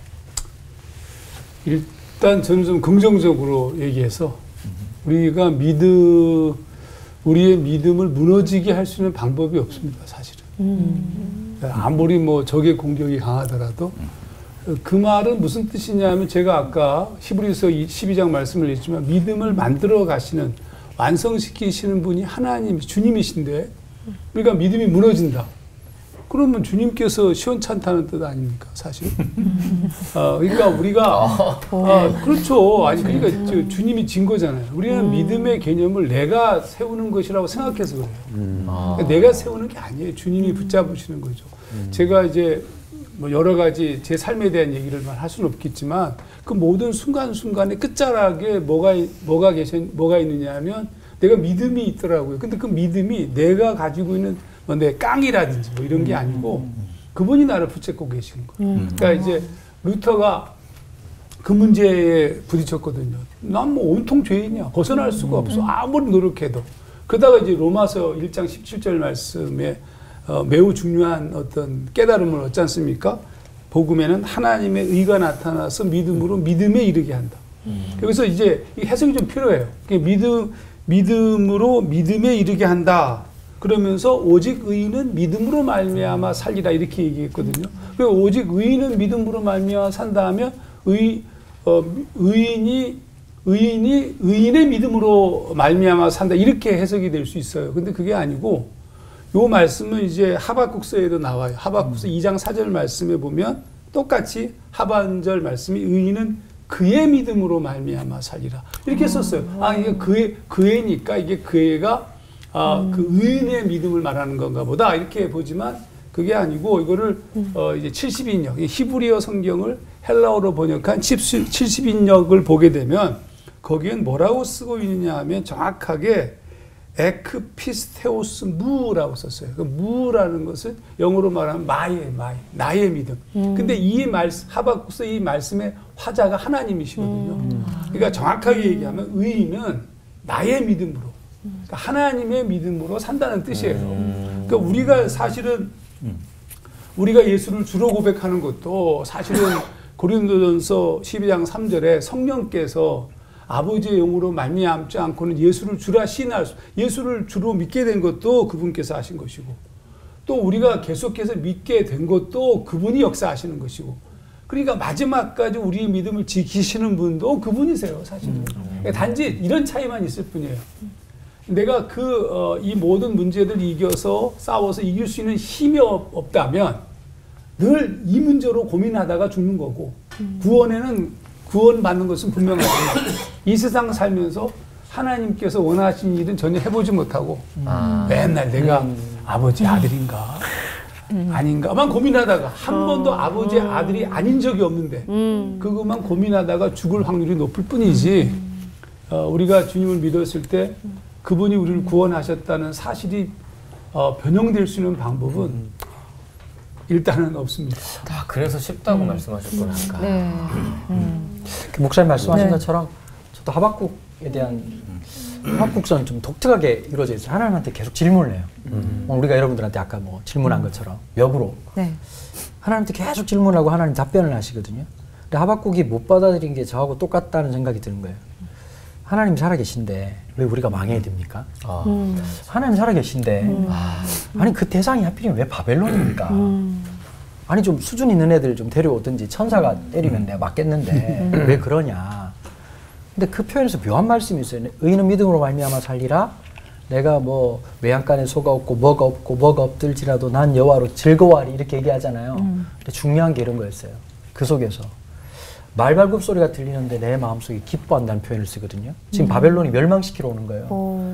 네. 일단 저는 좀 긍정적으로 얘기해서 우리가 믿음, 우리의 믿음을 무너지게 할 수 있는 방법이 없습니다, 사실은. 음. 아무리 뭐 적의 공격이 강하더라도 그 말은 무슨 뜻이냐면 제가 아까 히브리서 십이 장 말씀을 했지만 믿음을 만들어 가시는 완성시키시는 분이 하나님, 주님이신데 우리가 믿음이 무너진다. 그러면 주님께서 시원찮다는 뜻 아닙니까, 사실? 어, 그러니까 우리가 어, 그렇죠. 아니 그러니까 저, 주님이 진 거잖아요. 우리는 음. 믿음의 개념을 내가 세우는 것이라고 생각해서 그래요. 음. 그러니까 내가 세우는 게 아니에요. 주님이 붙잡으시는 거죠. 음. 제가 이제 뭐 여러 가지 제 삶에 대한 얘기를 할 수는 없겠지만 그 모든 순간순간에 끝자락에 뭐가 뭐가 계신 뭐가 있느냐면 내가 믿음이 있더라고요. 근데 그 믿음이 내가 가지고 있는 뭐 내 깡이라든지 뭐 이런 게 아니고 그분이 나를 붙잡고 계시는 거예요. 음. 그러니까 이제 루터가 그 문제에 부딪혔거든요. 난 뭐 온통 죄인이야. 벗어날 수가 없어. 아무리 노력해도. 그러다가 이제 로마서 일 장 십칠 절 말씀에 어, 매우 중요한 어떤 깨달음을 얻지 않습니까? 복음에는 하나님의 의가 나타나서 믿음으로 믿음에 이르게 한다. 음. 여기서 이제 이 해석이 좀 필요해요. 믿음, 믿음으로 믿음에 이르게 한다. 그러면서 오직 의인은 믿음으로 말미암아 살리라 이렇게 얘기했거든요. 그리고 오직 의인은 믿음으로 말미암아 산다 하면 의, 어, 의인이 의인이 의인의 믿음으로 말미암아 산다 이렇게 해석이 될 수 있어요. 근데 그게 아니고 요 말씀은 이제 하박국서에도 나와요. 하박국서 음. 이 장 사 절 말씀에 보면 똑같이 하반절 말씀이 의인은 그의 믿음으로 말미암아 살리라 이렇게 썼어요. 아 이게 그의 그애니까 이게 그애가 아, 음. 그 의인의 믿음을 말하는 건가 보다 이렇게 보지만 그게 아니고 이거를 음. 어, 이제 칠십 인역 히브리어 성경을 헬라어로 번역한 칠십 인역을 보게 되면 거기엔 뭐라고 쓰고 있느냐 하면 정확하게 에크피스테오스 무라고 썼어요. 그 무라는 것은 영어로 말하면 마의 마의 나의 믿음. 음. 근데 이 말씀 하박국서 이 말씀의 화자가 하나님이시거든요. 음. 그러니까 정확하게 얘기하면 의인은 나의 믿음으로 그러니까 하나님의 믿음으로 산다는 뜻이에요. 음. 그러니까 우리가 사실은 우리가 예수를 주로 고백하는 것도 사실은 고린도전서 십이 장 삼 절에 성령께서 아버지의 영으로 말미암지 않고는 예수를 주라 시인할 수, 예수를 주로 믿게 된 것도 그분께서 하신 것이고, 또 우리가 계속해서 믿게 된 것도 그분이 역사하시는 것이고, 그러니까 마지막까지 우리의 믿음을 지키시는 분도 그분이세요, 사실은. 그러니까 단지 이런 차이만 있을 뿐이에요. 내가 그, 어, 이 모든 문제들 이겨서 싸워서 이길 수 있는 힘이 없, 없다면 늘 이 문제로 고민하다가 죽는 거고, 구원에는 구원받는 것은 분명하고 이 세상 살면서 하나님께서 원하신 일은 전혀 해보지 못하고 아. 맨날 내가 음. 아버지 아들인가 음. 아닌가만 고민하다가 한 어. 번도 아버지의 아들이 아닌 적이 없는데 음. 그것만 고민하다가 죽을 확률이 높을 뿐이지 음. 어, 우리가 주님을 믿었을 때 그분이 우리를 구원하셨다는 사실이 어, 변형될 수 있는 방법은 음. 일단은 없습니다. 아, 그래서 쉽다고 음. 말씀하셨구나. 음. 네. 음. 목사님 말씀하신 네. 것처럼 저도 하박국에 대한 하박국서는 좀 독특하게 이루어져 있어요. 하나님한테 계속 질문을 해요. 음. 우리가 여러분들한테 아까 뭐 질문한 것처럼 역으로 네. 하나님한테 계속 질문하고 하나님 답변을 하시거든요. 근데 하박국이 못 받아들인 게 저하고 똑같다는 생각이 드는 거예요. 하나님 살아계신데 왜 우리가 망해야 됩니까? 아. 음. 하나님 살아계신데 음. 아, 아니 그 대상이 하필이면 왜 바벨론입니까? 음. 아니 좀 수준 있는 애들 좀 데려오든지 천사가 때리면 내가 맞겠는데 왜 그러냐? 근데 그 표현에서 묘한 말씀이 있어요. 의인은 믿음으로 말미암아 살리라. 내가 뭐 외양간에 소가 없고 뭐가 없고 뭐가 없들지라도 난 여호와로 즐거워하리 이렇게 얘기하잖아요. 음. 근데 중요한 게 이런 거였어요. 그 속에서 말발굽 소리가 들리는데 내 마음속에 기뻐한다는 표현을 쓰거든요. 지금 음. 바벨론이 멸망시키러 오는 거예요. 오.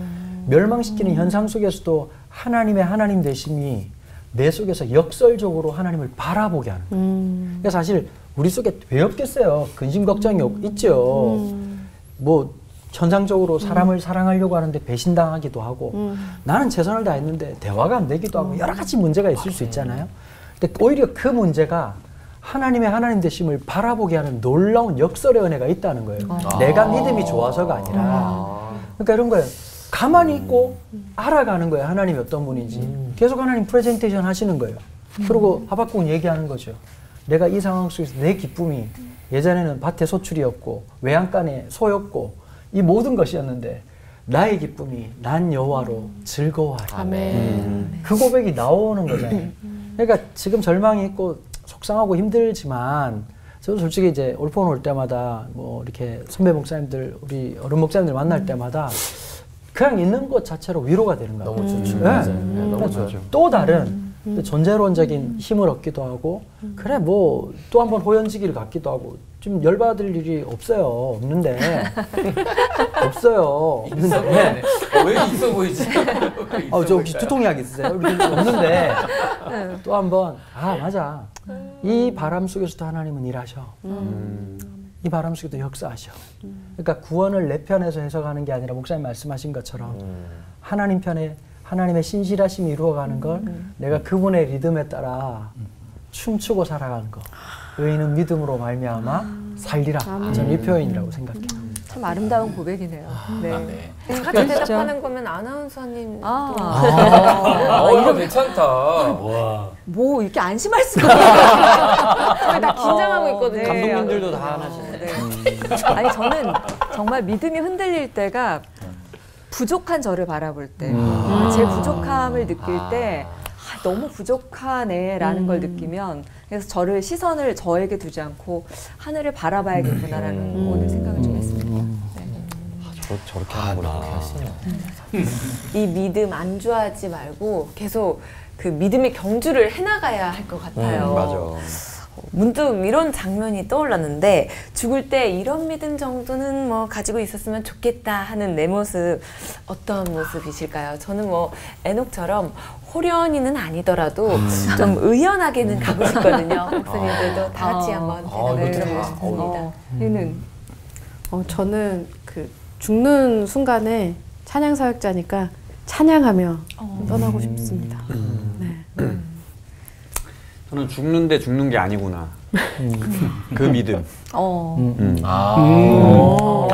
멸망시키는 현상 속에서도 하나님의 하나님 되심이 내 속에서 역설적으로 하나님을 바라보게 하는 거예요. 음. 그러니까 사실 우리 속에 왜 없겠어요. 근심 걱정이 음. 있죠. 음. 뭐 현상적으로 사람을 음. 사랑하려고 하는데 배신당하기도 하고 음. 나는 최선을 다했는데 대화가 안 되기도 하고 여러 가지 문제가 있을 수 있잖아요. 근데 오히려 그 문제가 하나님의 하나님 되심을 바라보게 하는 놀라운 역설의 은혜가 있다는 거예요. 아. 내가 믿음이 좋아서가 아니라. 아. 그러니까 이런 거예요. 가만히 있고 음. 알아가는 거예요. 하나님이 어떤 분인지. 음. 계속 하나님 프레젠테이션 하시는 거예요. 음. 그리고 하박국은 얘기하는 거죠. 내가 이 상황 속에서 내 기쁨이 예전에는 밭의 소출이었고 외양간의 소였고 이 모든 것이었는데 나의 기쁨이 난 여호와로 즐거워하리. 음. 그 고백이 나오는 거잖아요. 그러니까 지금 절망이 있고 속상하고 힘들지만 저도 솔직히 이제 올폰 올 때마다 뭐 이렇게 선배 목사님들 우리 어른 목사님들 만날 때마다 그냥 있는 것 자체로 위로가 되는 거예요. 너무 좋죠. 네. 맞아요. 네, 너무 좋죠. 또 다른 음. 존재론적인 힘을 얻기도 하고 음. 그래 뭐 또 한 번 호연지기를 갖기도 하고 좀 열받을 일이 없어요. 없는데 없어요. 없는데 왜 있어 보이지? 어, 저 혹시 두통약 있으세요? 없는데 또 한 번 아 맞아 이 바람 속에서도 하나님은 일하셔. 음. 이 바람 속에도 역사하셔. 그러니까 구원을 내 편에서 해석하는 게 아니라 목사님 말씀하신 것처럼 음. 하나님 편에 하나님의 신실하심이 이루어가는 걸 음. 내가 그분의 리듬에 따라 음. 춤추고 살아가는 거. 의인은 믿음으로 말미암아 살리라. 저는 이 표현이라고 생각해요. 참 아름다운 고백이네요. 네. 네. 같이 대답하는 거면 아나운서님. 아, 아, 아 이거 괜찮다. 와. 뭐 이렇게 안심할 수가 없어요. 나 긴장하고 있거든요. 네. 감독님들도 다 하나씩. 네. 아니 저는 정말 믿음이 흔들릴 때가 부족한 저를 바라볼 때, 음. 제 부족함을 느낄 때 아, 너무 부족하네라는 음. 걸 느끼면 그래서 저를 시선을 저에게 두지 않고 하늘을 바라봐야겠구나라는 음. 오늘 생각을 좀 했습니다. 네. 아, 저, 저렇게 하는구나. 아, 이 믿음 안주하지 말고 계속 그 믿음의 경주를 해나가야 할 것 같아요. 음, 맞아. 문득 이런 장면이 떠올랐는데 죽을 때 이런 믿음 정도는 뭐 가지고 있었으면 좋겠다 하는 내 모습 어떤 모습이실까요? 저는 뭐 에녹처럼 호련이는 아니더라도 음. 좀 의연하게는 가고 싶거든요. 목사님들도 다 같이 아. 한번 대답을 아, 들어보고 싶습니다. 어, 얘는 어, 저는 그 죽는 순간에 찬양 사역자니까 찬양하며 어. 떠나고 싶습니다. 음. 네. 저는 죽는데 죽는 게 아니구나. 음. 그 믿음. 어. 음. 음. 아. 오.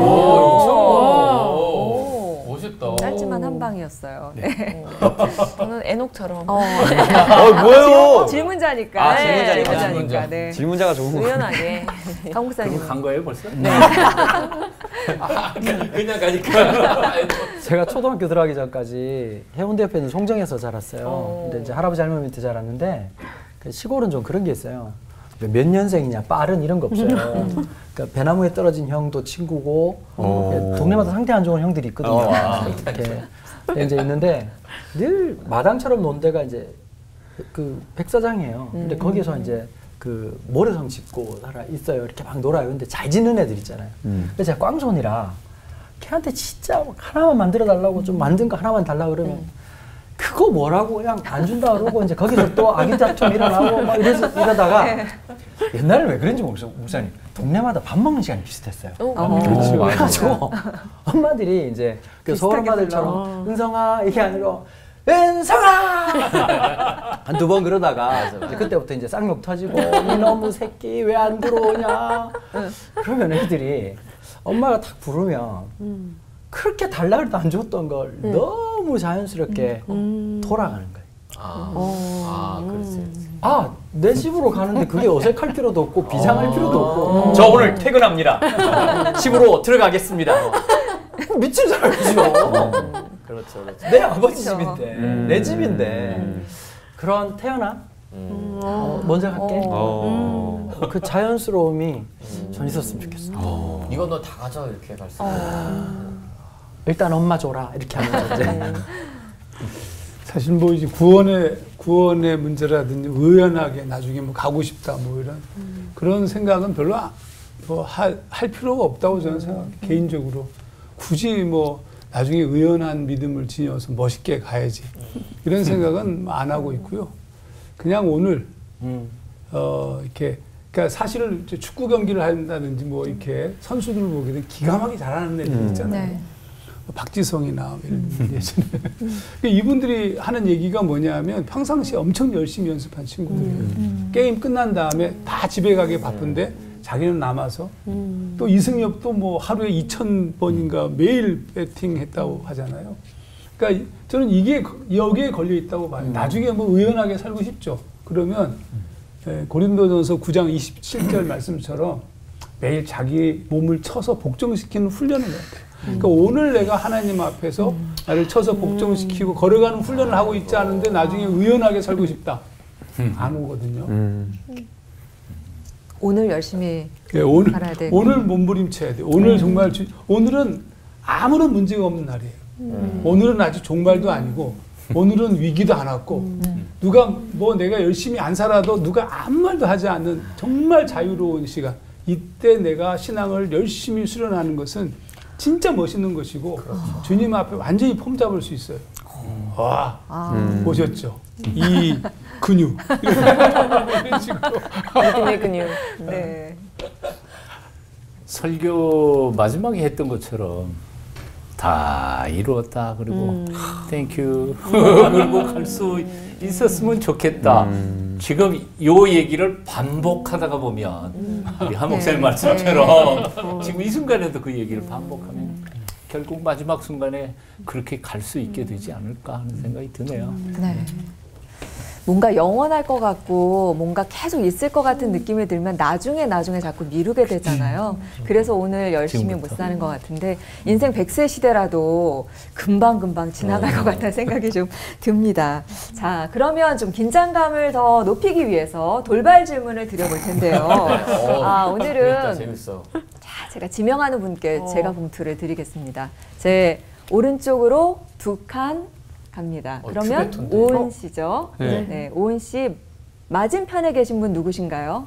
오. 멋있다. 짧지만 한 방이었어요. 네. 저는 에녹처럼. 어. 어, 뭐예요? 질문자니까. 아, 질문자니까. 네, 질문자니까. 질문자. 네. 질문자가 좋은 거. 의연하게. 강 목사님. 간 거예요 벌써? 네. 아, 그냥 가니까. 제가 초등학교 들어가기 전까지 해운대 옆에 있는 송정에서 자랐어요. 오. 근데 이제 할아버지 할머니 밑에 자랐는데 시골은 좀 그런 게 있어요. 몇 년생이냐, 빠른 이런 거 없어요. 그러니까 배나무에 떨어진 형도 친구고 오. 동네마다 상태 안 좋은 형들이 있거든요. 오. 이렇게 이제 있는데 늘 마당처럼 논 데가 이제 그 백사장이에요. 근데 음. 거기서 이제 그 모래성 짚고 살아 있어요. 이렇게 막 놀아요. 근데 잘 짓는 애들 있잖아요. 음. 그래서 제가 꽝손이라 걔한테 진짜 하나만 만들어 달라고 좀 만든 거 하나만 달라고 그러면 음. 그거 뭐라고 그냥 안 준다 그러고 이제 거기서 또 아기다툼 일어나고 막 이래서 이러다가 네. 옛날에 왜 그런지 모르겠어요. 목사님 동네마다 밥 먹는 시간이 비슷했어요. 어. 그렇죠. 그래가지고 엄마들이 이제 그 서울 엄마들처럼 은성아 이게 아니라 은성아 한두 번 그러다가 이제 그때부터 이제 쌍욕 터지고 이놈의 새끼 왜 안 들어오냐 그러면 애들이 엄마가 탁 부르면 음. 그렇게 달라 그래도 안 줬던 걸 음. 너무 자연스럽게 음. 돌아가는 거예요. 아, 아 그랬어요. 아, 내 집으로 가는데 그게 어색할 필요도 없고 비상할 필요도 없고 저 오늘 퇴근합니다. 집으로 들어가겠습니다. 미친 사람이죠. 그렇죠, 그렇죠. 내 아버지 그렇죠. 집인데 음. 내 집인데 음. 그런 태어나 음. 어, 먼저 갈게. 어. 음. 그 자연스러움이 음. 전 있었으면 좋겠어. 어. 이거 너 다 가져 이렇게 갈 수. 어. 일단 엄마 줘라 이렇게 하면서 이제. 사실 뭐 이제 구원의 구원의 문제라든지 의연하게 나중에 뭐 가고 싶다 뭐 이런 음. 그런 생각은 별로 뭐 할 할 필요가 없다고 저는 생각해요. 음. 개인적으로 굳이 뭐 나중에 의연한 믿음을 지녀서 멋있게 가야지. 이런 생각은 안 하고 있고요. 그냥 오늘 음. 어, 이렇게 그러니까 사실은 이제 축구 경기를 한다든지 뭐 이렇게 선수들을 보게 되면 기가 막히게 잘하는 애들 음. 있잖아요. 네. 뭐 박지성이나 이런 예전에 이분들이 하는 얘기가 뭐냐면 평상시에 엄청 열심히 연습한 친구들이에요. 음. 게임 끝난 다음에 다 집에 가기 바쁜데 자기는 남아서 음. 또 이승엽도 뭐 하루에 이천 번인가 매일 배팅했다고 하잖아요. 그러니까 저는 이게 여기에 걸려 있다고 봐요. 나중에 뭐 의연하게 살고 싶죠. 그러면 예, 고린도전서 구 장 이십칠 절 말씀처럼 매일 자기 몸을 쳐서 복종시키는 훈련을 해야 돼요. 그러니까 오늘 내가 하나님 앞에서 나를 쳐서 복종시키고 걸어가는 훈련을 하고 있지 않은데 나중에 의연하게 살고 싶다. 안 오거든요. 음. 오늘 열심히 예, 오늘, 살아야 되고. 오늘 몸부림쳐야 돼요. 오늘 정말 주, 오늘은 아무런 문제가 없는 날이에요. 오늘은 아직 종말도 아니고 오늘은 위기도 안 왔고 누가 뭐 내가 열심히 안 살아도 누가 아무 말도 하지 않는 정말 자유로운 시간. 이때 내가 신앙을 열심히 수련하는 것은 진짜 멋있는 것이고 주님 앞에 완전히 폼 잡을 수 있어요. 와 아. 보셨죠? 이 근육 이런 식으로 믿음의 근육. 네. 설교 마지막에 했던 것처럼 다 이루었다 그리고 음. 땡큐 그리고 갈 수 있었으면 좋겠다. 음. 지금 요 얘기를 반복하다가 보면 우리 한 목사님 말씀처럼 지금 이 순간에도 그 얘기를 반복하면 결국 마지막 순간에 그렇게 갈 수 있게 되지 않을까 하는 생각이 드네요. 네. 뭔가 영원할 것 같고 뭔가 계속 있을 것 같은 느낌이 들면 나중에 나중에 자꾸 미루게 되잖아요. 그래서 오늘 열심히 못 지금부터. 사는 것 같은데 인생 백 세 시대라도 금방금방 지나갈 것 같다는 생각이 좀 듭니다. 자, 그러면 좀 긴장감을 더 높이기 위해서 돌발 질문을 드려볼 텐데요. 아, 재밌다, 오늘은 재밌어. 자, 제가 지명하는 분께 어. 제가 봉투를 드리겠습니다. 제 오른쪽으로 두 칸 갑니다. 어, 그러면 큐베토인데. 오은 어? 씨죠. 네. 네, 오은 씨 맞은편에 계신 분 누구신가요?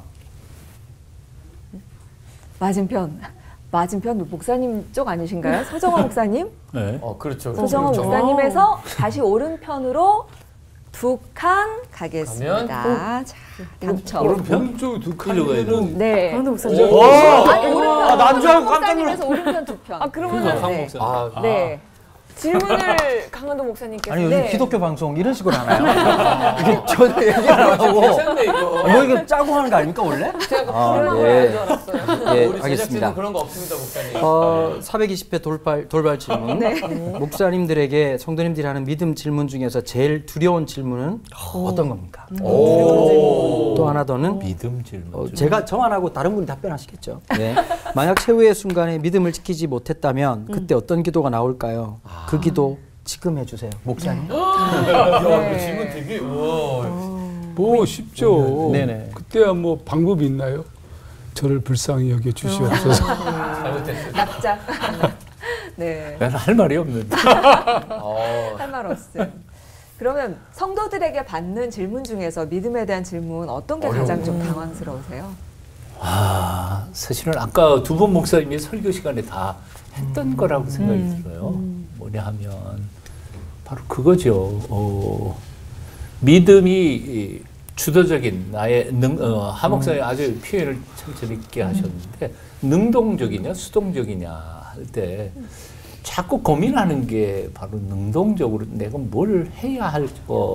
맞은편. 맞은편 목사님 쪽 아니신가요? 서정원 목사님? 네. 어, 그렇죠. 서정원 그렇죠. 목사님에서 다시 오른편으로 두 칸 가겠습니다. 자, 당첨. 오른쪽 두 일로 가야 칸이면은 네. 강원도 목사님. 오! 아니, 오른편. 아, 난줄 알고 깜짝 목사님에서 오른편 두 편. 아 그러면은 강 네. 목사. 아, 네. 질문을 강원도 목사님께서 아니 요즘 네. 기독교 방송 이런 식으로 하나요? 이게 전혀 얘기 안 하고 괜찮네 이거. 뭐 이게 짜고 하는 거 아닙니까 원래? 제가 아, 그런 예. 걸알줄 알았어요. 예, 우리 제작진은 알겠습니다. 그런 거 없습니다, 목사님. 어, 사백이십 회 돌발 돌발 질문. 목사님들에게 성도님들이 하는 믿음 질문 중에서 제일 두려운 질문은 어떤 겁니까? 오. 또 하나 더는 믿음 질문. 어, 제가 정 안 하고 다른 분이 답변하시겠죠. 네. 만약 최후의 순간에 믿음을 지키지 못했다면 그때 어떤 기도가 나올까요? 그 기도 지금 해주세요, 목사님. 야, 이거 네. 질문 되게 우와. 뭐 쉽죠. 네네. 그때야 뭐 방법이 있나요? 저를 불쌍히 여겨 주시옵소서. 잘못했어요. 납작. 네. 나는 할 말이 없는데. 어. 할 말 없어요. 그러면 성도들에게 받는 질문 중에서 믿음에 대한 질문 어떤 게 가장 좀 당황스러우세요? 아, 사실은 아까 두 분 목사님이 설교 시간에 다 했던 거라고 생각이 들어요. 뭐냐 하면 바로 그거죠. 어, 믿음이 주도적인 나의 능, 어, 하 목사님 아주 표현을 참 재밌게 하셨는데 능동적이냐 수동적이냐 할 때 자꾸 고민하는 게 바로 능동적으로 내가 뭘 해야 할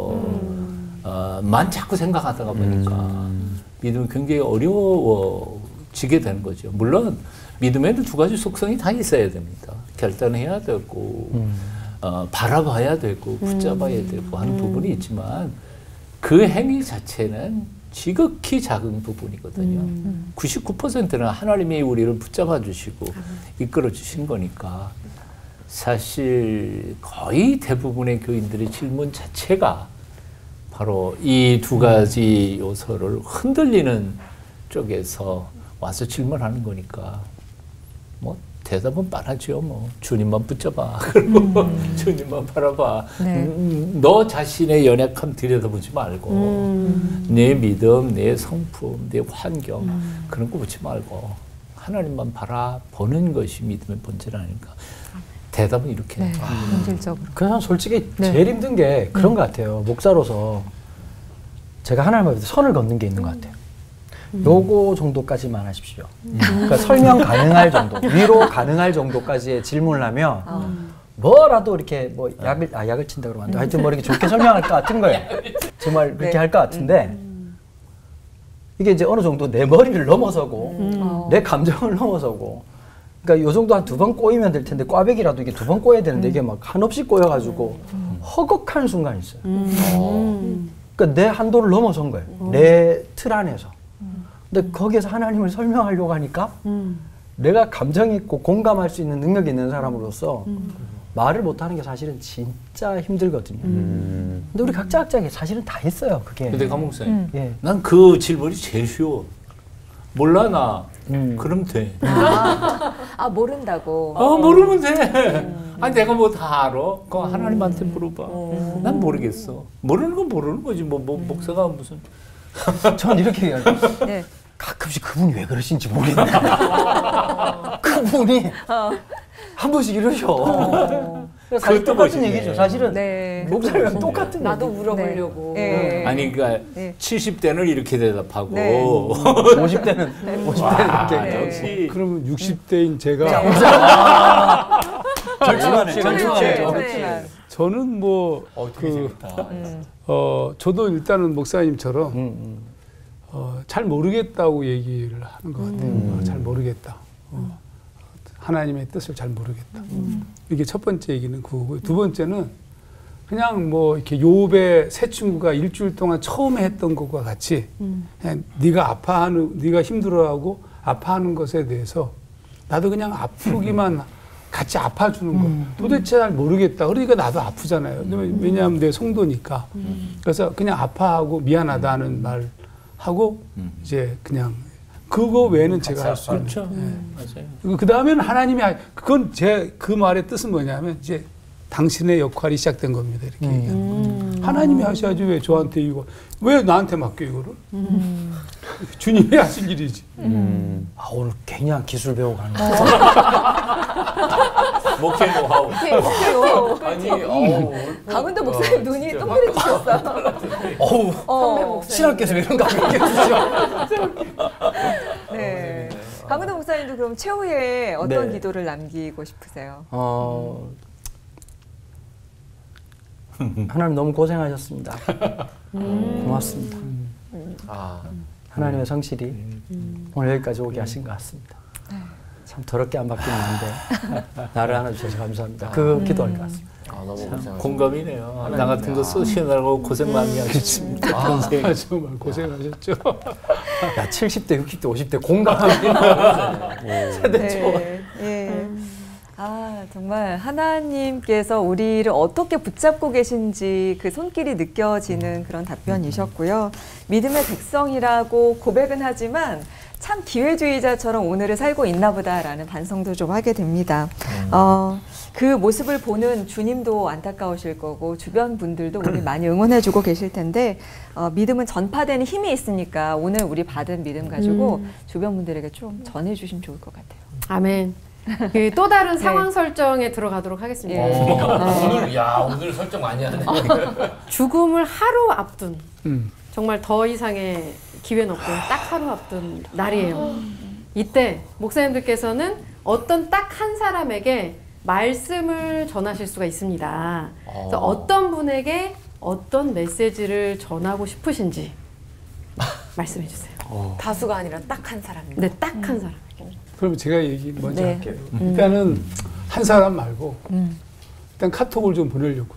거만 자꾸 생각하다가 보니까 믿음이 굉장히 어려워지게 되는 거죠. 물론 믿음에는 두 가지 속성이 다 있어야 됩니다. 결단해야 되고 어, 바라봐야 되고 붙잡아야 되고 하는 부분이 있지만 그 행위 자체는 지극히 작은 부분이거든요. 구십구 퍼센트는 하나님이 우리를 붙잡아 주시고 이끌어 주신 거니까 사실 거의 대부분의 교인들의 질문 자체가 바로 이 두 가지 요소를 흔들리는 쪽에서 와서 질문하는 거니까 뭐 대답은 뻔하죠. 뭐 주님만 붙잡아. 그리고 음. 주님만 바라봐. 네. 음, 너 자신의 연약함 들여다보지 말고 음. 내 믿음, 내 성품, 내 환경 음. 그런 거 보지 말고 하나님만 바라보는 것이 믿음의 본질 아닐까. 대답은 이렇게. 네, 본질적으로. 그래서 솔직히 네. 제일 힘든 게 그런 것 같아요. 목사로서 제가 하나님 앞에 선을 걷는 게 있는 것 같아요. 음. 요거 정도까지만 하십시오. 그러니까 설명 가능할 정도, 위로 가능할 정도까지의 질문을 하면 어. 뭐라도 이렇게 뭐 약을 아 약을 친다 그러면 안 돼. 하여튼 뭐 이렇게 좋게 설명할 것 같은 거예요. 정말 그렇게 네. 할 것 같은데 이게 이제 어느 정도 내 머리를 넘어서고 음. 내 감정을 넘어서고. 그러니까 요 정도 한 두 번 꼬이면 될 텐데 꽈배기라도 이게 두 번 꼬여야 되는데 이게 막 한없이 꼬여가지고 허걱하는 순간이 있어요. 음. 그러니까 내 한도를 넘어선 거예요. 내 틀 안에서. 근데 거기에서 하나님을 설명하려고 하니까 음. 내가 감정 있고 공감할 수 있는 능력이 있는 사람으로서 말을 못하는 게 사실은 진짜 힘들거든요. 음. 근데 우리 각자 각자 사실은 다 있어요. 그게. 근데 감옥사님, 예. 난 그 질문이 제일 쉬워. 몰라 나. 음. 그럼 돼. 아, 아 모른다고. 어, 모르면 돼. 아니 내가 뭐 다 알아? 그거 하나님한테 물어봐. 난 모르겠어. 모르는 건 모르는 거지. 뭐, 뭐 목사가 무슨. 전 이렇게 얘기해요. 네. 가끔씩 그분이 왜 그러신지 모르겠네. 그분이 한 번씩 이러셔. 그래서 사실 그것도 똑같은 멋있네. 얘기죠. 사실은 네. 목사님이랑 똑같은 나도 얘기. 물어보려고. 네. 아니 그러니까 네. 칠십 대는 이렇게 대답하고 네. 오십 대는 오십 대는 와, 이렇게. 역시 그러면 육십 대인 제가 절충하네. 절충하네. 그렇지만. 저는 뭐 어, 되게 그, 재밌다. 어, 저도 일단은 목사님처럼 음, 음. 어, 잘 모르겠다고 얘기를 하는 것 같아요. 어, 잘 모르겠다. 어, 하나님의 뜻을 잘 모르겠다. 이게 첫 번째 얘기는 그거고, 두 번째는 그냥 뭐 이렇게 요배 새 친구가 일주일 동안 처음에 했던 것과 같이 그냥 네가 아파하는, 네가 힘들어하고 아파하는 것에 대해서 나도 그냥 아프기만 같이 아파주는 거. 도대체 잘 모르겠다. 그러니까 나도 아프잖아요. 왜냐하면 내 성도니까. 그래서 그냥 아파하고 미안하다는 말 하고 이제 그냥 그거 외에는 제가 할 수 있는. 그렇죠. 예. 맞아요. 그 다음에는 하나님이 하- 그건 제 그 말의 뜻은 뭐냐면 이제 당신의 역할이 시작된 겁니다. 이렇게 음. 얘기하는 거예요. 하나님이 하셔야지 왜 저한테 이거 왜 나한테 맡겨 이거를? 주님이 하실 일이지. 음. 아 오늘 그냥 기술 배우고 가는 거. 목회 노하우. 목표요. 아니, 어우. 강은도 목사님 눈이 진짜 동그래지셨어. 어우 어, 신학교에서 이런 거 안 얘기해주죠. 네. 강은도 목사님도 그럼 최후에 어떤 네. 기도를 남기고 싶으세요? 어 하나님 너무 고생하셨습니다. 고맙습니다. 아, 하나님의 성실이 오늘 여기까지 오게 하신 것 같습니다. 참 더럽게 안 바뀌는 건데 나를 하나 주셔서 감사합니다. 그 기도할 것 같습니다. 아 너무 고생하셨어요. 공감이네요. 나 같은 거 쓰시느라고 고생 많이 하셨습니다. 평생. 아, 정말 고생하셨죠. 야 칠십 대, 육십 대, 오십 대 공감하는 세대 초. 네. 예. 아, 정말 하나님께서 우리를 어떻게 붙잡고 계신지 그 손길이 느껴지는 그런 답변이셨고요. 믿음의 백성이라고 고백은 하지만 참 기회주의자처럼 오늘을 살고 있나 보다라는 반성도 좀 하게 됩니다. 어, 그 모습을 보는 주님도 안타까우실 거고 주변 분들도 우리 많이 응원해주고 계실 텐데 어, 믿음은 전파되는 힘이 있으니까 오늘 우리 받은 믿음 가지고 음. 주변 분들에게 좀 전해주시면 좋을 것 같아요. 아멘. 그 또 다른 네. 상황 설정에 들어가도록 하겠습니다. 예. 오늘, 야, 오늘 설정 많이 하네. 죽음을 하루 앞둔 음. 정말 더 이상의 기회는 없고 딱 하루 앞둔 날이에요. 이때 목사님들께서는 어떤 딱 한 사람에게 말씀을 전하실 수가 있습니다. 그래서 어떤 분에게 어떤 메시지를 전하고 싶으신지 말씀해 주세요. 다수가 아니라 딱 한 사람입니다. 네, 딱 한 사람. 그럼 제가 얘기 먼저 네. 할게요. 일단은 한 사람 말고 일단 카톡을 좀 보내려고요.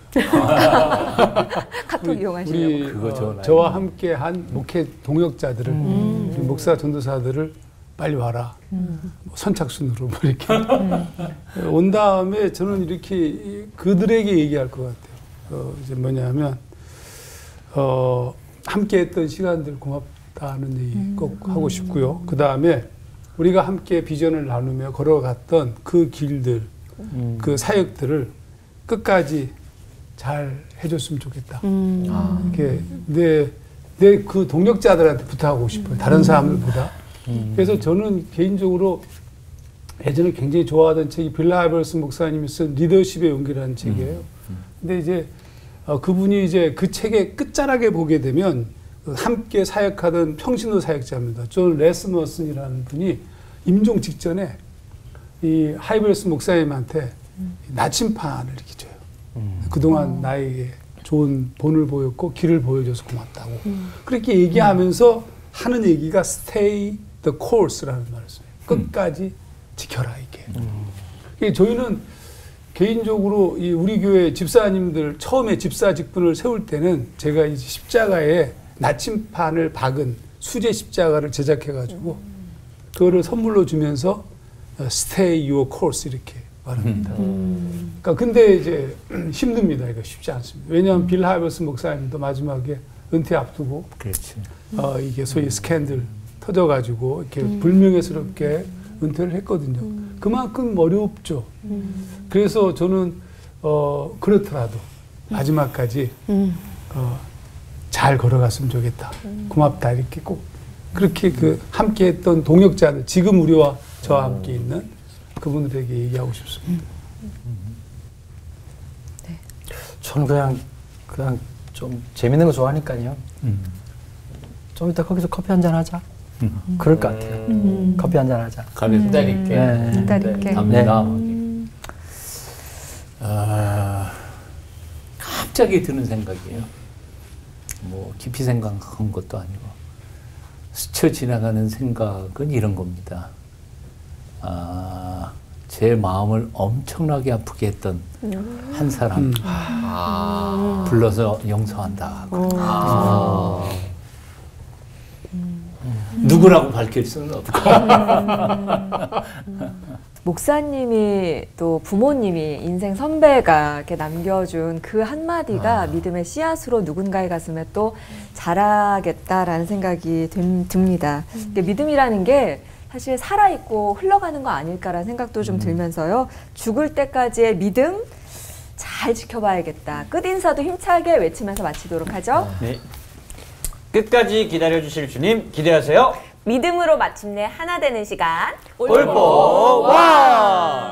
카톡 이용하시려고. 우리 그거 어, 좋은 저와 함께 한 목회 동역자들을 우리 목사 전도사들을 빨리 와라. 뭐 선착순으로 뭐 이렇게 온 다음에 저는 이렇게 그들에게 얘기할 것 같아요. 어, 이제 뭐냐면 어, 함께했던 시간들 고맙다는 얘기 꼭 하고 싶고요. 그 다음에 우리가 함께 비전을 나누며 걸어갔던 그 길들, 음. 그 사역들을 끝까지 잘 해줬으면 좋겠다. 음. 이렇게 내 내 그 동역자들한테 부탁하고 싶어요. 다른 사람들보다. 그래서 저는 개인적으로 예전에 굉장히 좋아하던 책이 빌라 하이버스 목사님이 쓴 리더십의 용기라는 책이에요. 근데 이제 어, 그분이 이제 그 책의 끝자락에 보게 되면 함께 사역하던 평신도 사역자입니다. 존 레스머슨이라는 분이 임종 직전에 이 하이버스 목사님한테 나침판을 이렇게 줘요. 그동안 나에게 좋은 본을 보였고 길을 보여줘서 고맙다고. 그렇게 얘기하면서 하는 얘기가 stay the course라는 말을 써요. 끝까지 지켜라 이게. 음. 저희는 개인적으로 이 우리 교회 집사님들 처음에 집사 직분을 세울 때는 제가 이제 십자가에 나침판을 박은 수제 십자가를 제작해가지고 그거를 선물로 주면서 stay your course 이렇게 말합니다. 음. 그러니까 근데 이제 힘듭니다. 이거 쉽지 않습니다. 왜냐하면 빌 하이버스 목사님도 마지막에 은퇴 앞두고 그렇지. 어, 이게 소위 스캔들 터져가지고 이렇게 음. 불명예스럽게 은퇴를 했거든요. 음. 그만큼 어렵죠. 음. 그래서 저는 어, 그렇더라도 마지막까지 음. 어, 잘 걸어갔으면 좋겠다. 음. 고맙다. 이렇게 꼭 그렇게 그 함께했던 동역자들, 지금 우리와 저와 함께 있는 그분들에게 얘기하고 싶습니다. 음. 네. 저는 그냥 그냥 좀 재밌는 거 좋아하니까요. 음. 좀 이따 거기서 커피 한잔 하자. 음. 그럴 것 같아요. 음. 커피 한잔 하자. 가면 기다릴게. 네. 기다릴게. 갑니다. 음. 아, 갑자기 드는 생각이에요. 뭐 깊이 생각한 것도 아니고 스쳐 지나가는 생각은 이런 겁니다. 아, 제 마음을 엄청나게 아프게 했던 음. 한 사람 음. 아. 불러서 용서한다. 아. 음. 누구라고 밝힐 수는 없고. 목사님이 또 부모님이 인생 선배가 이렇게 남겨준 그 한마디가 아. 믿음의 씨앗으로 누군가의 가슴에 또 자라겠다라는 생각이 듭, 듭니다. 음. 믿음이라는 게 사실 살아있고 흘러가는 거 아닐까라는 생각도 좀 음. 들면서요. 죽을 때까지의 믿음 잘 지켜봐야겠다. 끝인사도 힘차게 외치면서 마치도록 하죠. 네. 끝까지 기다려주실 주님 기대하세요. 믿음으로 마침내 하나 되는 시간 올보 와!